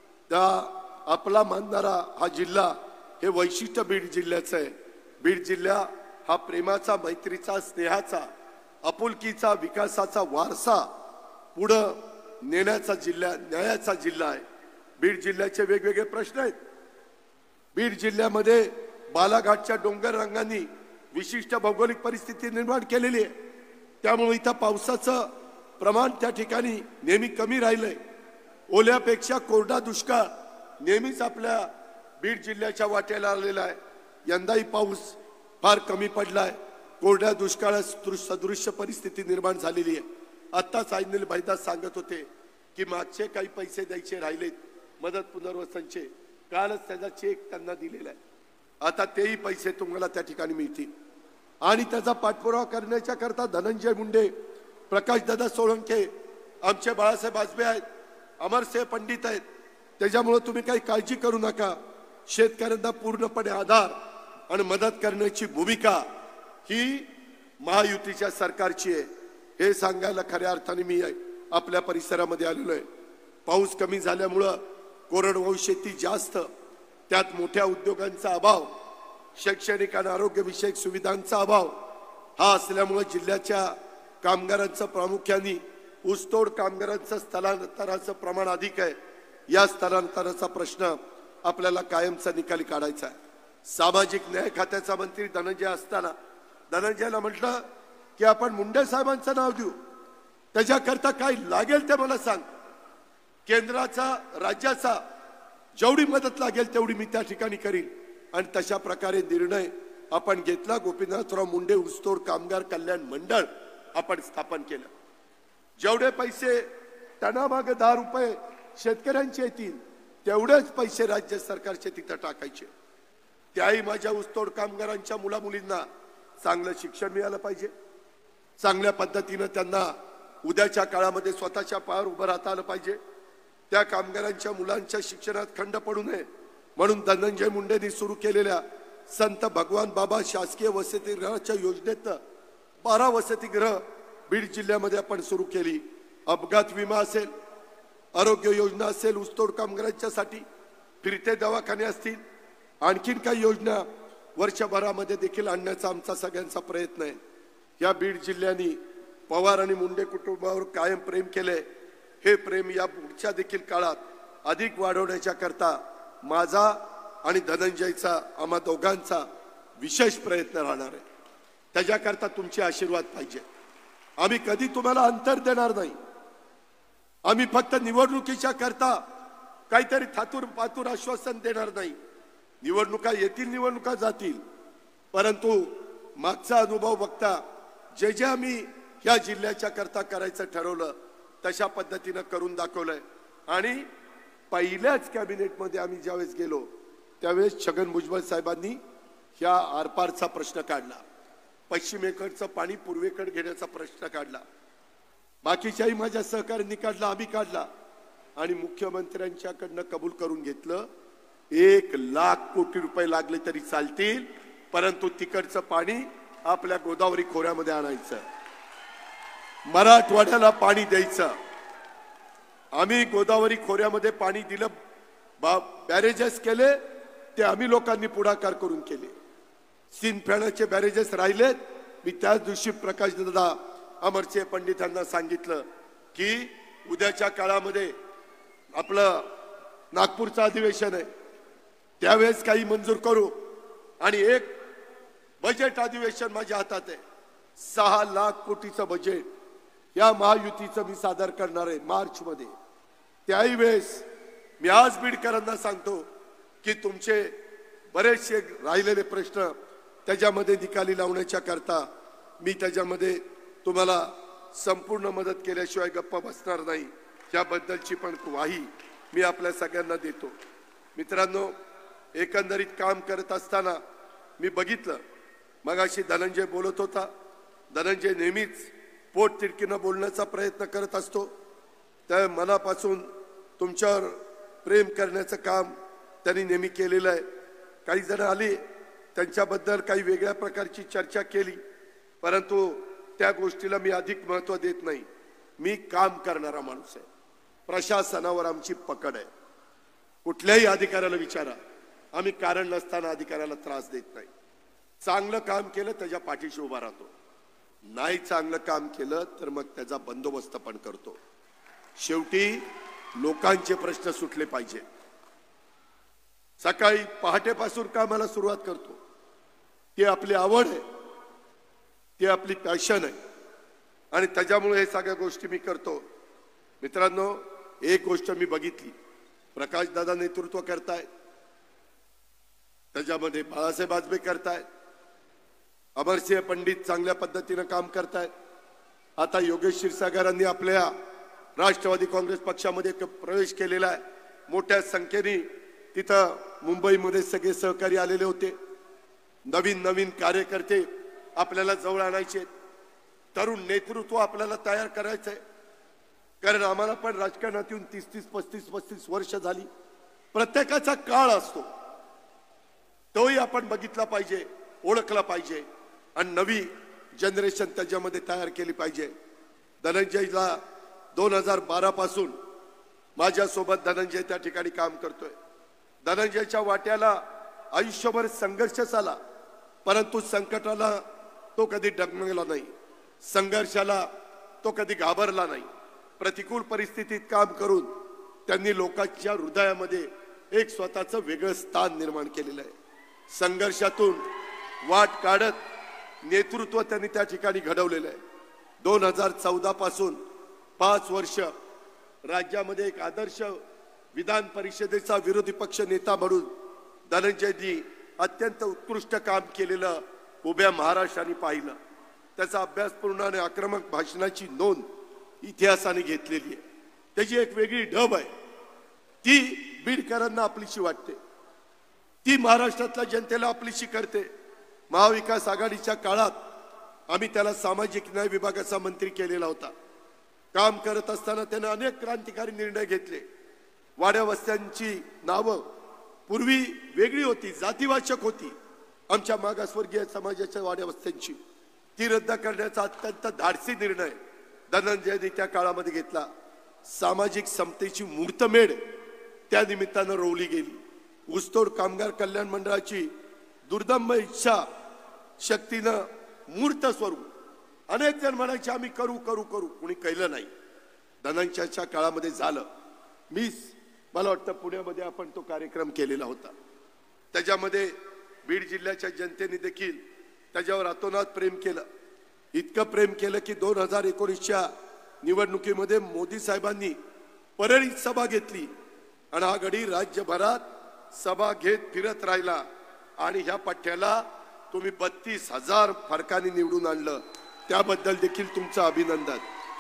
आपला मानणारा हा जिल्हा हे वैशिष्ट्य बीड जिल्ह्याचं आहे. बीड जिल्हा हा प्रेमाचा, मैत्रीचा, स्नेहाचा, आपुलकीचा, विकासाचा वारसा पुढं नेण्याचा जिल्हा, न्यायाचा जिल्हा आहे. बीड जिल्ह्याचे वेगवेगळे प्रश्न आहेत. बीड जिल्ह्यामध्ये बालाघाटच्या डोंगर रंगांनी विशिष्ट भौगोलिक परिस्थिती निर्माण केलेली आहे. त्यामुळे इथं पावसाचं प्रमाण त्या ठिकाणी नेहमी कमी राहिलंय. ओल्यापेक्षा कोरडा दुष्काळ नेहमीच आपल्या बीड जिल्ह्याच्या वाट्याला आलेला आहे. यंदाही पाऊस फार कमी पडलाय. कोरड्या दुष्काळात सदृश्य परिस्थिती निर्माण झालेली आहे. आता सायनिल भाईदास सांगत होते की मागचे काही पैसे द्यायचे राहिलेत मदत पुनर्वसनचे, कालच त्याचा चेक त्यांना दिलेला आहे. आता तेही पैसे तुम्हाला त्या ठिकाणी मिळतील. आणि त्याचा पाठपुरावा करण्याच्या करता धनंजय मुंडे, प्रकाशदादा सोळंके, आमचे बाळासाहेब आजबे आहेत, अमरसिंह पंडित आहेत. त्याच्यामुळे तुम्ही काही काळजी करू नका. शेतकऱ्यांना पूर्णपणे आधार आणि मदत करण्याची भूमिका ही महायुतीच्या सरकारची आहे हे सांगायला खऱ्या अर्थाने मी आपल्या परिसरामध्ये आलेलो आहे. पाऊस कमी झाल्यामुळं कोरडवाहू शेती जास्त, त्यात मोठ्या उद्योगांचा अभाव, शैक्षणिक आणि आरोग्यविषयक सुविधांचा अभाव हा असल्यामुळे जिल्ह्याच्या कामगारांचं प्रामुख्याने ऊसतोड कामगारांचं स्थलांतराचं प्रमाण अधिक आहे. या स्थलांतराचा प्रश्न आपल्याला कायमचा निकाली काढायचा आहे. सामाजिक न्याय खात्याचा मंत्री धनंजय असताना धनंजयला म्हटलं की आपण मुंडे साहेबांचं नाव देऊ, त्याच्याकरता काय लागेल ते मला सांग, केंद्राचा राज्याचा जेवढी मदत लागेल तेवढी मी त्या ठिकाणी करीन. आणि तशा प्रकारे निर्णय आपण घेतला. गोपीनाथराव मुंडे ऊसतोड कामगार कल्याण मंडळ आपण स्थापन केलं. जेवढे पैसे टनामागे दहा रुपये शेतकऱ्यांचे येतील तेवढेच पैसे राज्य सरकारचे तिथं टाकायचे. त्याही माझ्या ऊसतोड कामगारांच्या मुला मुलींना चांगलं शिक्षण मिळालं पाहिजे, चांगल्या पद्धतीनं त्यांना उद्याच्या काळामध्ये स्वतःच्या पायावर उभं राहता आलं पाहिजे. त्या कामगारांच्या मुलांच्या शिक्षणात खंड पडू नये म्हणून धनंजय मुंडेंनी सुरू केलेल्या संत भगवान बाबा शासकीय वसतिगृहाच्या योजनेत बारा वसतिगृह बीड जिल्ह्यामध्ये आपण सुरू केली. अपघात विमा असेल, आरोग्य योजना असेल, ऊसतोड कामगारांच्यासाठी फिरते दवाखाने असतील, आणखीन काही योजना वर्षभरामध्ये देखील आणण्याचा आमचा सगळ्यांचा प्रयत्न आहे. या बीड जिल्ह्याने पवार आणि मुंडे कुटुंबावर कायम प्रेम केले. हे प्रेम या पुढच्या देखील काळात अधिक वाढवण्याच्या करता माझा आणि धनंजयचा, आम्हा दोघांचा विशेष प्रयत्न राहणार आहे. त्याच्याकरता तुमचे आशीर्वाद पाहिजे. आम्ही कधी तुम्हाला अंतर देणार नाही. आम्ही फक्त निवडणुकीच्या करता काहीतरी थातूर पातूर आश्वासन देणार नाही. निवडणुका येतील, निवडणुका जातील, परंतु मागचा अनुभव बघता जे जे आम्ही या जिल्ह्याच्या करता करायचं ठरवलं तशा पद्धतीनं करून दाखवलंय. आणि पहिल्याच कॅबिनेटमध्ये आम्ही ज्यावेळेस गेलो त्यावेळेस छगन भुजबळ साहेबांनी ह्या आरपारचा प्रश्न काढला, पश्चिमेकडचं पाणी पूर्वेकडे घेण्याचा प्रश्न काढला, बाकीच्याही माझ्या सहकार्यांनी काढला, आम्ही काढला आणि मुख्यमंत्र्यांच्याकडनं कबूल करून घेतलं. एक लाख कोटी रुपये लागले तरी चालतील, परंतु तिकडचं पाणी आपल्या गोदावरी खोऱ्यामध्ये आणायचं, मराठवाड्याला पाणी द्यायचं. आम्ही गोदावरी खोऱ्यामध्ये पाणी दिलं, बॅरेजेस केले ते आम्ही लोकांनी पुढाकार करून केले. सिंदफेड्याचे बॅरेजेस राहिलेत. मी त्याच दिवशी प्रकाश दादा अमरसिंह पंडित यांना सांगितलं की उद्याच्या काळामध्ये आपलं नागपूरचं अधिवेशन आहे त्यावेळेस काही मंजूर करू आणि एक बजेट अधिवेशन माझ्या हातात आहे. सहा लाख कोटीचं बजेट या महायुतीचं मी सादर करणार आहे मार्च मध्ये. त्याही वेळेस मी आज बीडकरांना सांगतो की तुमचे बरेचसे राहिलेले प्रश्न त्याच्यामध्ये निकाली लावण्याच्या करता मी त्याच्यामध्ये तुम्हाला संपूर्ण मदत केल्याशिवाय गप्पा बसणार नाही. याबद्दलची पण ग्वाही मी आपल्या सगळ्यांना देतो. मित्रांनो, एकंदरीत काम करत असताना मी बघितलं, मगाशी धनंजय बोलत होता. धनंजय नेहमीच पोट तिडकीनं बोलण्याचा प्रयत्न करत असतो. त्या मनापासून तुमच्यावर प्रेम करण्याचं काम त्यांनी नेहमी केलेलं आहे. काही जण आले, त्यांच्याबद्दल काही वेगळ्या प्रकारची चर्चा केली, परंतु त्या गोष्टीला मी अधिक महत्त्व देत नाही. मी काम करणारा माणूस आहे. प्रशासनावर आमची पकड आहे. कुठल्याही अधिकाऱ्याला विचारा, आम्ही कारण नसताना अधिकाऱ्याला त्रास देत नाही. चांगलं काम केलं त्याच्या पाठीशी उभा राहतो, नाही चांगलं काम केलं तर मग त्याचा बंदोबस्त पण करतो. शेवटी लोकांचे प्रश्न सुटले पाहिजे. सकाळी पहाटेपासून कामाला सुरुवात करतो. ती आपली आवड आहे, ती आपली पॅशन आहे आणि त्याच्यामुळे हे सगळ्या गोष्टी मी करतो. मित्रांनो, एक गोष्ट मी बघितली, प्रकाश दादा नेतृत्व करतायत, त्याच्यामध्ये बाळासाहेब आजबे करतायत, अमरसिंह पंडित चांगल्या पद्धतीनं काम करतायत, आता योगेश क्षीरसागरांनी आपल्या राष्ट्रवादी काँग्रेस पक्षामध्ये प्रवेश केलेला आहे. मोठ्या संख्येने तिथं मुंबईमध्ये सगळे सहकारी आलेले होते. नवीन नवीन कार्यकर्ते आपल्याला जवळ आणायचे, तरुण नेतृत्व आपल्याला तयार करायचंय. कारण आम्हाला पण राजकारणात येऊन तीस तीस पस्तीस पस्तीस वर्ष झाली. प्रत्येकाचा काळ असतो, तोही आपण बघितला पाहिजे, ओळखला पाहिजे आणि नवी जनरेशन त्याच्यामध्ये तयार केली पाहिजे. धनंजयला दोन हजार बारा पासून माझ्यासोबत धनंजय त्या ठिकाणी काम करतोय. धनंजयच्या वाट्याला आयुष्यभर संघर्ष झाला, परंतु संकटाला तो कधी डगमगला नाही, संघर्षाला तो कधी घाबरला नाही. प्रतिकूल परिस्थितीत काम करून त्यांनी लोकांच्या हृदयामध्ये एक स्वतःचं वेगळं स्थान निर्माण केलेलं आहे. संघर्षातून वाट काढत नेतृत्व त्यांनी त्या ठिकाणी घडवलेलं आहे. दोन हजार चौदा पासून पाच वर्ष राज्यामध्ये एक आदर्श विधान परिषदेचा विरोधी पक्ष नेता म्हणून धनंजयजी अत्यंत उत्कृष्ट काम केलेलं उभ्या महाराष्ट्राने पाहिलं. त्याचा अभ्यासपूर्ण आणि आक्रमक भाषणाची नोंद इतिहासाने घेतलेली आहे. त्याची एक वेगळी ढब आहे, ती बीडकरांना आपलीशी वाटते, ती महाराष्ट्रातल्या जनतेला आपलीशी करते. महाविकास आघाडीच्या काळात आम्ही त्याला सामाजिक न्याय विभागाचा मंत्री केलेला होता. काम करत असताना त्याने अनेक क्रांतिकारी निर्णय घेतले. वाड्या वस्त्यांची नावं पूर्वी वेगळी होती, जातीवाचक होती. आमच्या मागासवर्गीय समाजाच्या वाड्या वस्त्यांची ती रद्द करण्याचा अत्यंत धाडसी निर्णय धनंजयनी त्या काळामध्ये घेतला. सामाजिक समतेची मुहूर्तमेढ त्या निमित्तानं रोवली गेली. ऊसतोड कामगार कल्याण मंडळाची दुर्दम्य इच्छा शक्तीनं मूर्त स्वरूप अनेक जण म्हणायचे आम्ही करू करू करू, कुणी केलं नाही. धनंजयच्या काळामध्ये झालं. मीच मला वाटतं पुण्यामध्ये आपण तो कार्यक्रम केलेला होता. त्याच्यामध्ये बीड जिल्ह्याच्या जनतेने देखील त्याच्यावर अतोनात प्रेम केलं. इतकं प्रेम केलं की दोन हजार एकोणीसच्या निवडणुकीमध्ये मोदी साहेबांनी परळीत सभा घेतली आणि हा गडी राज्यभरात सभा घेत फिरत राहिला आणि ह्या पठ्ठ्याला तुम्ही बत्तीस हजार फरकाने निवडून आणलं. त्याबद्दल देखील तुमचं अभिनंदन.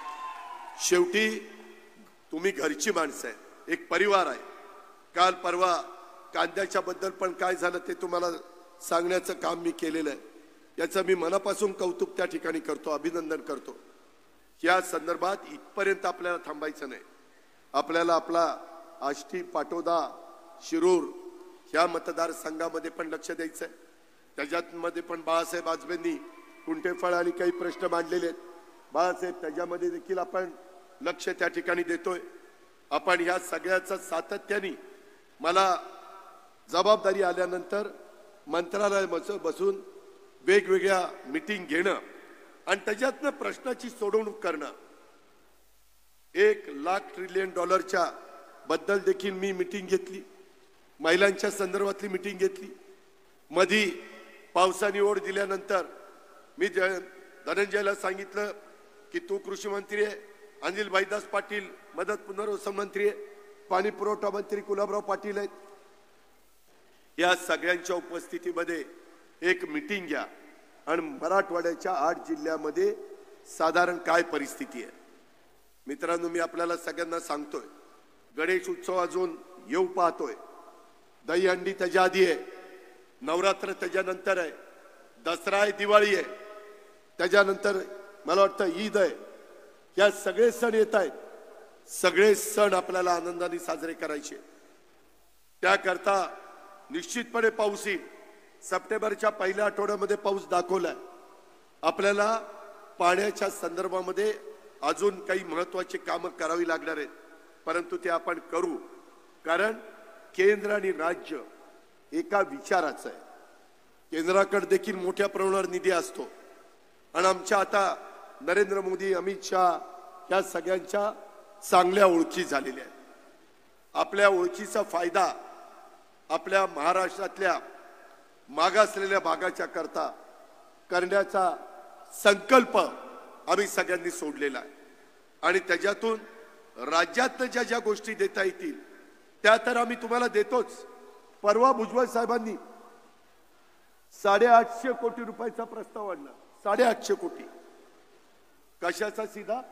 शेवटी तुम्ही घरची माणसं आहे, एक परिवार आहे. काल परवा कांद्याच्या बद्दल पण काय झालं ते तुम्हाला सांगण्याचं काम मी केलेलं आहे. याचं मी मनापासून कौतुक त्या ठिकाणी करतो, अभिनंदन करतो. या संदर्भात इथपर्यंत आपल्याला थांबायचं नाही. आपल्याला आपला आष्टी, पाटोदा, शिरूर ह्या मतदारसंघामध्ये पण लक्ष द्यायचं आहे. त्याच्यामध्ये पण बाळासाहेब आजबेंनी कुंटेफळ आणि काही प्रश्न मांडलेले आहेत. बाळासाहेब त्याच्यामध्ये देखील आपण लक्ष त्या ठिकाणी देतोय. आपण ह्या सगळ्याचं सातत्याने मला जबाबदारी आल्यानंतर मंत्रालयात बसून वेगवेगळ्या मीटिंग घेणं आणि त्याच्यातनं प्रश्नाची सोडवणूक करणं. एक लाख ट्रिलियन डॉलरच्या बद्दल देखील मी मीटिंग घेतली. महिलांच्या संदर्भातली मीटिंग घेतली. मधी पावसाने ओढ दिल्यानंतर मी धनंजयला सांगितलं की तू कृषी मंत्री आहे, अनिल भाईदास पाटील मदत पुनर्वसन मंत्री आहे, पाणी पुरवठा मंत्री गुलाबराव पाटील आहेत. या सगळ्यांच्या उपस्थितीमध्ये एक मीटिंग घ्या आणि मराठवाड्याच्या आठ जिल्ह्यामध्ये साधारण काय परिस्थिती आहे. मित्रांनो, मी आपल्याला सगळ्यांना सांगतोय, गणेश उत्सव अजून येऊ पाहतोय. दहीहंडी त्याच्या आधी आहे, नवरात्र त्याच्यानंतर आहे, दसरा आहे, दिवाळी आहे, त्याच्यानंतर मला वाटतं ईद आहे. या सगळे सण येत आहेत. सगळे सण आपल्याला आनंदाने साजरे करायचे. त्याकरता निश्चितपणे पाऊस येईल. सप्टेंबरच्या पहिल्या आठवड्यामध्ये पाऊस दाखवलाय. आपल्याला पाण्याच्या संदर्भामध्ये अजून काही महत्वाची कामं करावी लागणार आहेत, परंतु ते आपण करू. कारण केंद्र आणि राज्य एका विचाराचं आहे. केंद्राकडे देखील मोठ्या प्रमाणावर निधी असतो आणि आमच्या आता नरेंद्र मोदी, अमित शहा या सगळ्यांच्या चांगल्या ओळखी झालेल्या आहेत. आपल्या ओळखीचा फायदा आपल्या महाराष्ट्रातल्या मागासलेल्या भागाच्या करता करण्याचा संकल्प आम्ही सगळ्यांनी सोडलेला आहे आणि त्याच्यातून राज्यातनं ज्या ज्या गोष्टी देता येतील त्या तर आम्ही तुम्हाला देतोच. परवा भुजबळ साहेबांनी साडेआठशे कोटी रुपयाचा प्रस्ताव आणला. साडेआठशे कोटी कशाचा सीधा?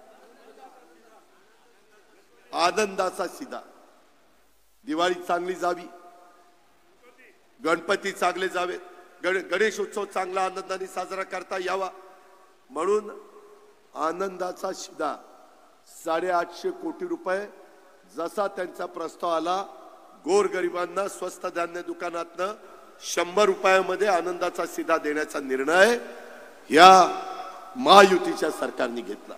आनंदाचा सीधा. दिवाळी चांगली जावी, गणपती चांगले जावेत, गणेश उत्सव चांगला आनंदाने साजरा करता यावा म्हणून आनंदाचा शिधा साडेआठशे कोटी रुपये जसा त्यांचा प्रस्ताव आला, गोरगरिबांना स्वस्त धान्य दुकानातनं शंभर रुपयामध्ये आनंदाचा शिधा देण्याचा निर्णय या महायुतीच्या सरकारने घेतला.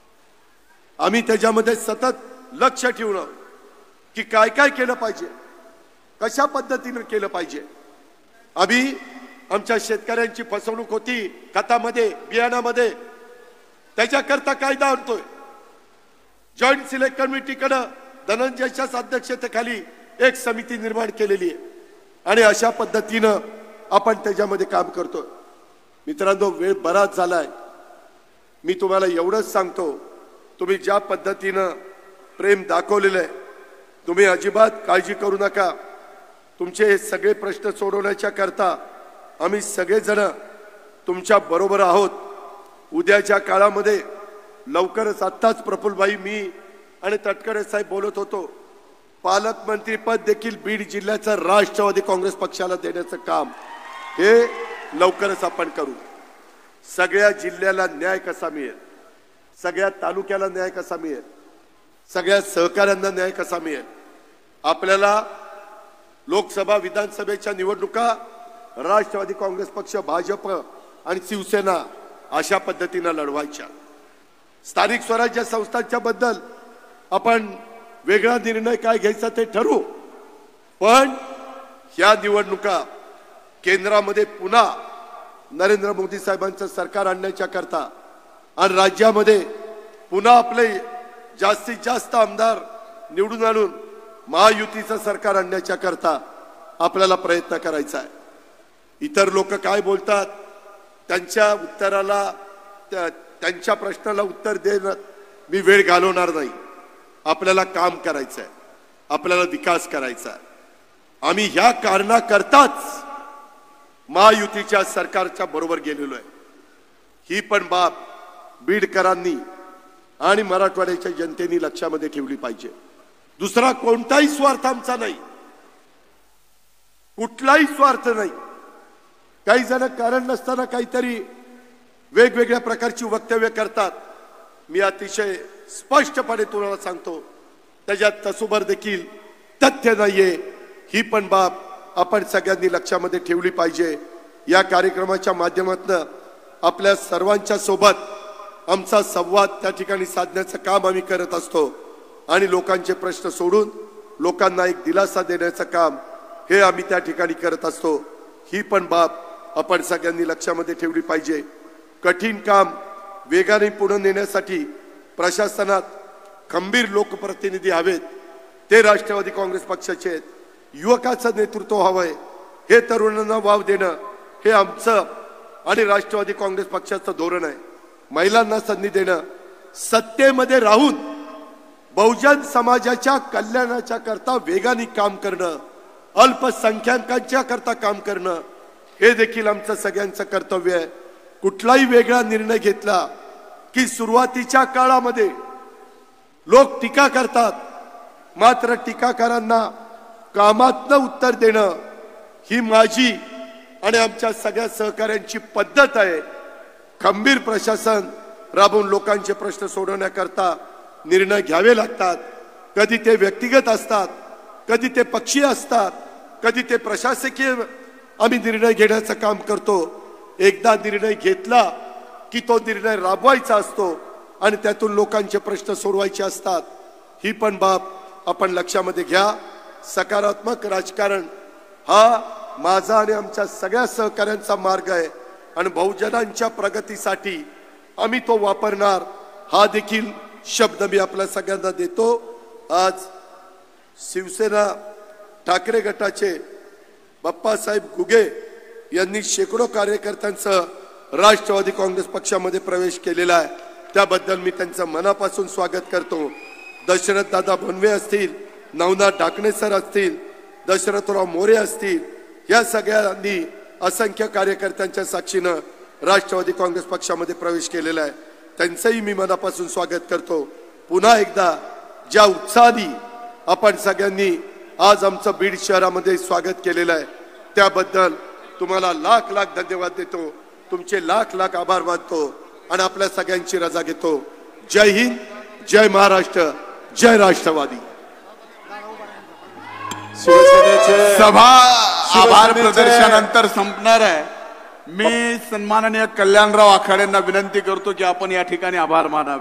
आम्ही त्याच्यामध्ये सतत लक्ष ठेवणं की काय काय केलं पाहिजे, कशा पद्धतीने केलं पाहिजे. आम्ही आमच्या शेतकऱ्यांची फसवणूक होती खतामध्ये, बियाणामध्ये, त्याच्याकरता कायदा आणतोय. जॉईंट सिलेक्ट कमिटीकडे धनंजयच्याच अध्यक्षतेखाली एक समिती निर्माण केलेली आहे आणि अशा पद्धतीनं आपण त्याच्यामध्ये काम करतोय. मित्रांनो, वेळ बराच झालाय. मी तुम्हाला एवढंच सांगतो, तुम्ही ज्या पद्धतीनं प्रेम दाखवलेलं आहे, तुम्ही अजिबात काळजी करू नका. तुमचे हे सगळे प्रश्न सोडवण्याच्या करता आम्ही सगळेजण तुमच्या बरोबर आहोत. उद्याच्या काळामध्ये लवकरच, आत्ताच प्रफुल्लभाई, मी आणि तटकरे साहेब बोलत होतो, पालकमंत्री पद देखील बीड जिल्ह्याचं राष्ट्रवादी काँग्रेस पक्षाला देण्याचं काम हे लवकरच आपण करू. सगळ्या जिल्ह्याला न्याय कसा मिळेल, सगळ्या तालुक्याला न्याय कसा मिळेल, सगळ्या सहकाऱ्यांना न्याय कसा मिळेल. आपल्याला लोकसभा विधानसभेच्या निवडणुका राष्ट्रवादी काँग्रेस पक्ष, भाजप आणि शिवसेना अशा पद्धतीने लढवायच्या. स्थानिक स्वराज्य संस्थांच्या बद्दल आपण वेगळा निर्णय काय घ्यायचा ते ठरवू, पण ह्या निवडणुका केंद्रामध्ये पुन्हा नरेंद्र मोदी साहेबांचं सरकार आणण्याच्या करता आणि राज्यामध्ये पुन्हा आपले जास्तीत जास्त आमदार निवडून आणून महायुतीचं सरकार आणण्याच्या करता आपल्याला प्रयत्न करायचा आहे. इतर लोक काय बोलतात त्यांच्या उत्तराला, त्यांच्या प्रश्नाला उत्तर देणं मी वेळ घालवणार नाही. आपल्याला काम करायचं आहे, आपल्याला विकास करायचा आहे. आम्ही ह्या कारणाकरताच महायुतीच्या सरकारच्या बरोबर गेलेलो आहे. ही पण बाब बीडकरांनी आणि मराठवाड्याच्या जनतेने लक्षामध्ये ठेवली पाहिजे. दुसरा कोणताही स्वार्थ आमचा नाही, कुठलाही स्वार्थ नाही. काही जण कारण नसताना काहीतरी वेगवेगळ्या प्रकारची वक्तव्य करतात. मी अतिशय स्पष्टपणे तुम्हाला सांगतो, त्याच्यात तसुभर देखील तथ्य नाहीये. ही पण बाब आपण सगळ्यांनी लक्षामध्ये ठेवली पाहिजे. या कार्यक्रमाच्या माध्यमातून आपल्या सर्वांच्या सोबत आमचा संवाद त्या ठिकाणी साधण्याचं काम आम्ही करत असतो आणि लोकांचे प्रश्न सोडून लोकांना एक दिलासा देण्याचं काम हे आम्ही त्या ठिकाणी करत असतो. ही पण बाब आपण सगळ्यांनी लक्षामध्ये ठेवली पाहिजे. कठीण काम वेगाने पुढे नेण्यासाठी प्रशासनात खंबीर लोकप्रतिनिधी हवेत. ते राष्ट्रवादी काँग्रेस पक्षाचे आहेत. युवकाचं नेतृत्व हवंय, हे तरुणांना वाव देणं हे आमचं आणि राष्ट्रवादी काँग्रेस पक्षाचं धोरण आहे. महिलांना संधी देणं, सत्तेमध्ये राहून बहुजन समाजाच्या कल्याणाच्या करता वेगाने काम करणं, अल्पसंख्याकांच्या करता काम करणं हे देखील आमचं सगळ्यांचं कर्तव्य आहे. कुठलाही वेगळा निर्णय घेतला की सुरुवातीच्या काळामध्ये लोक टीका करतात, मात्र टीकाकारांना कामातनं उत्तर देणं ही माझी आणि आमच्या सगळ्या सहकाऱ्यांची पद्धत आहे. खंबीर प्रशासन राबवून लोकांचे प्रश्न सोडवण्याकरता निर्णय घ्यावे लागतात. कधी ते व्यक्तिगत असतात, कधी ते पक्षीय असतात, कधी ते प्रशासकीय आम्ही निर्णय घेण्याचं काम करतो. एकदा निर्णय घेतला की तो निर्णय राबवायचा असतो आणि त्यातून लोकांचे प्रश्न सोडवायचे असतात. ही पण बाब आपण लक्षामध्ये घ्या. सकारात्मक राजकारण हा माझा आणि आमच्या सगळ्या सहकाऱ्यांचा मार्ग आहे आणि बहुजनांच्या प्रगतीसाठी आम्ही तो वापरणार, हा देखील शब्द मी आपल्या सगळ्यांना देतो. आज शिवसेना ठाकरे गटाचे बाप्पासाहेब घुगे यांनी शेकडो कार्यकर्त्यांचं राष्ट्रवादी काँग्रेस पक्षामध्ये प्रवेश केलेला आहे. त्याबद्दल मी त्यांचं मनापासून स्वागत करतो. दशरथ दादा बनवे असतील, नवनाथ ढाकणे सर असतील, दशरथराव मोरे असतील, या सगळ्यांनी असंख्य कार्यकर्त्यांच्या साक्षीनं राष्ट्रवादी काँग्रेस पक्षामध्ये प्रवेश केलेला आहे. त्यांचंही मी मनापासून स्वागत करतो. पुन्हा एकदा ज्या उत्साहाने आपण सगळ्यांनी आज आमचं बीड शहरामध्ये स्वागत केलेलं आहे त्याबद्दल तुम्हाला लाख लाख धन्यवाद देतो. तुमचे लाख लाख आभार मानतो आणि आपल्या सगळ्यांची रजा घेतो. जय हिंद, जय महाराष्ट्र, जय राष्ट्रवादी. शिवसेनेचे सभा आभार शिवसेनेचे- प्रदर्शनानंतर संपणार आहे. मी सन्माननीय कल्याणराव आखाड्यांना विनंती करतो की आपण या ठिकाणी आभार मानावे.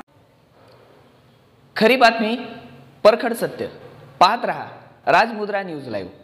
खरी बातमी, परखड सत्य. पाहत रहा राजमुद्रा न्यूज लाईव्ह.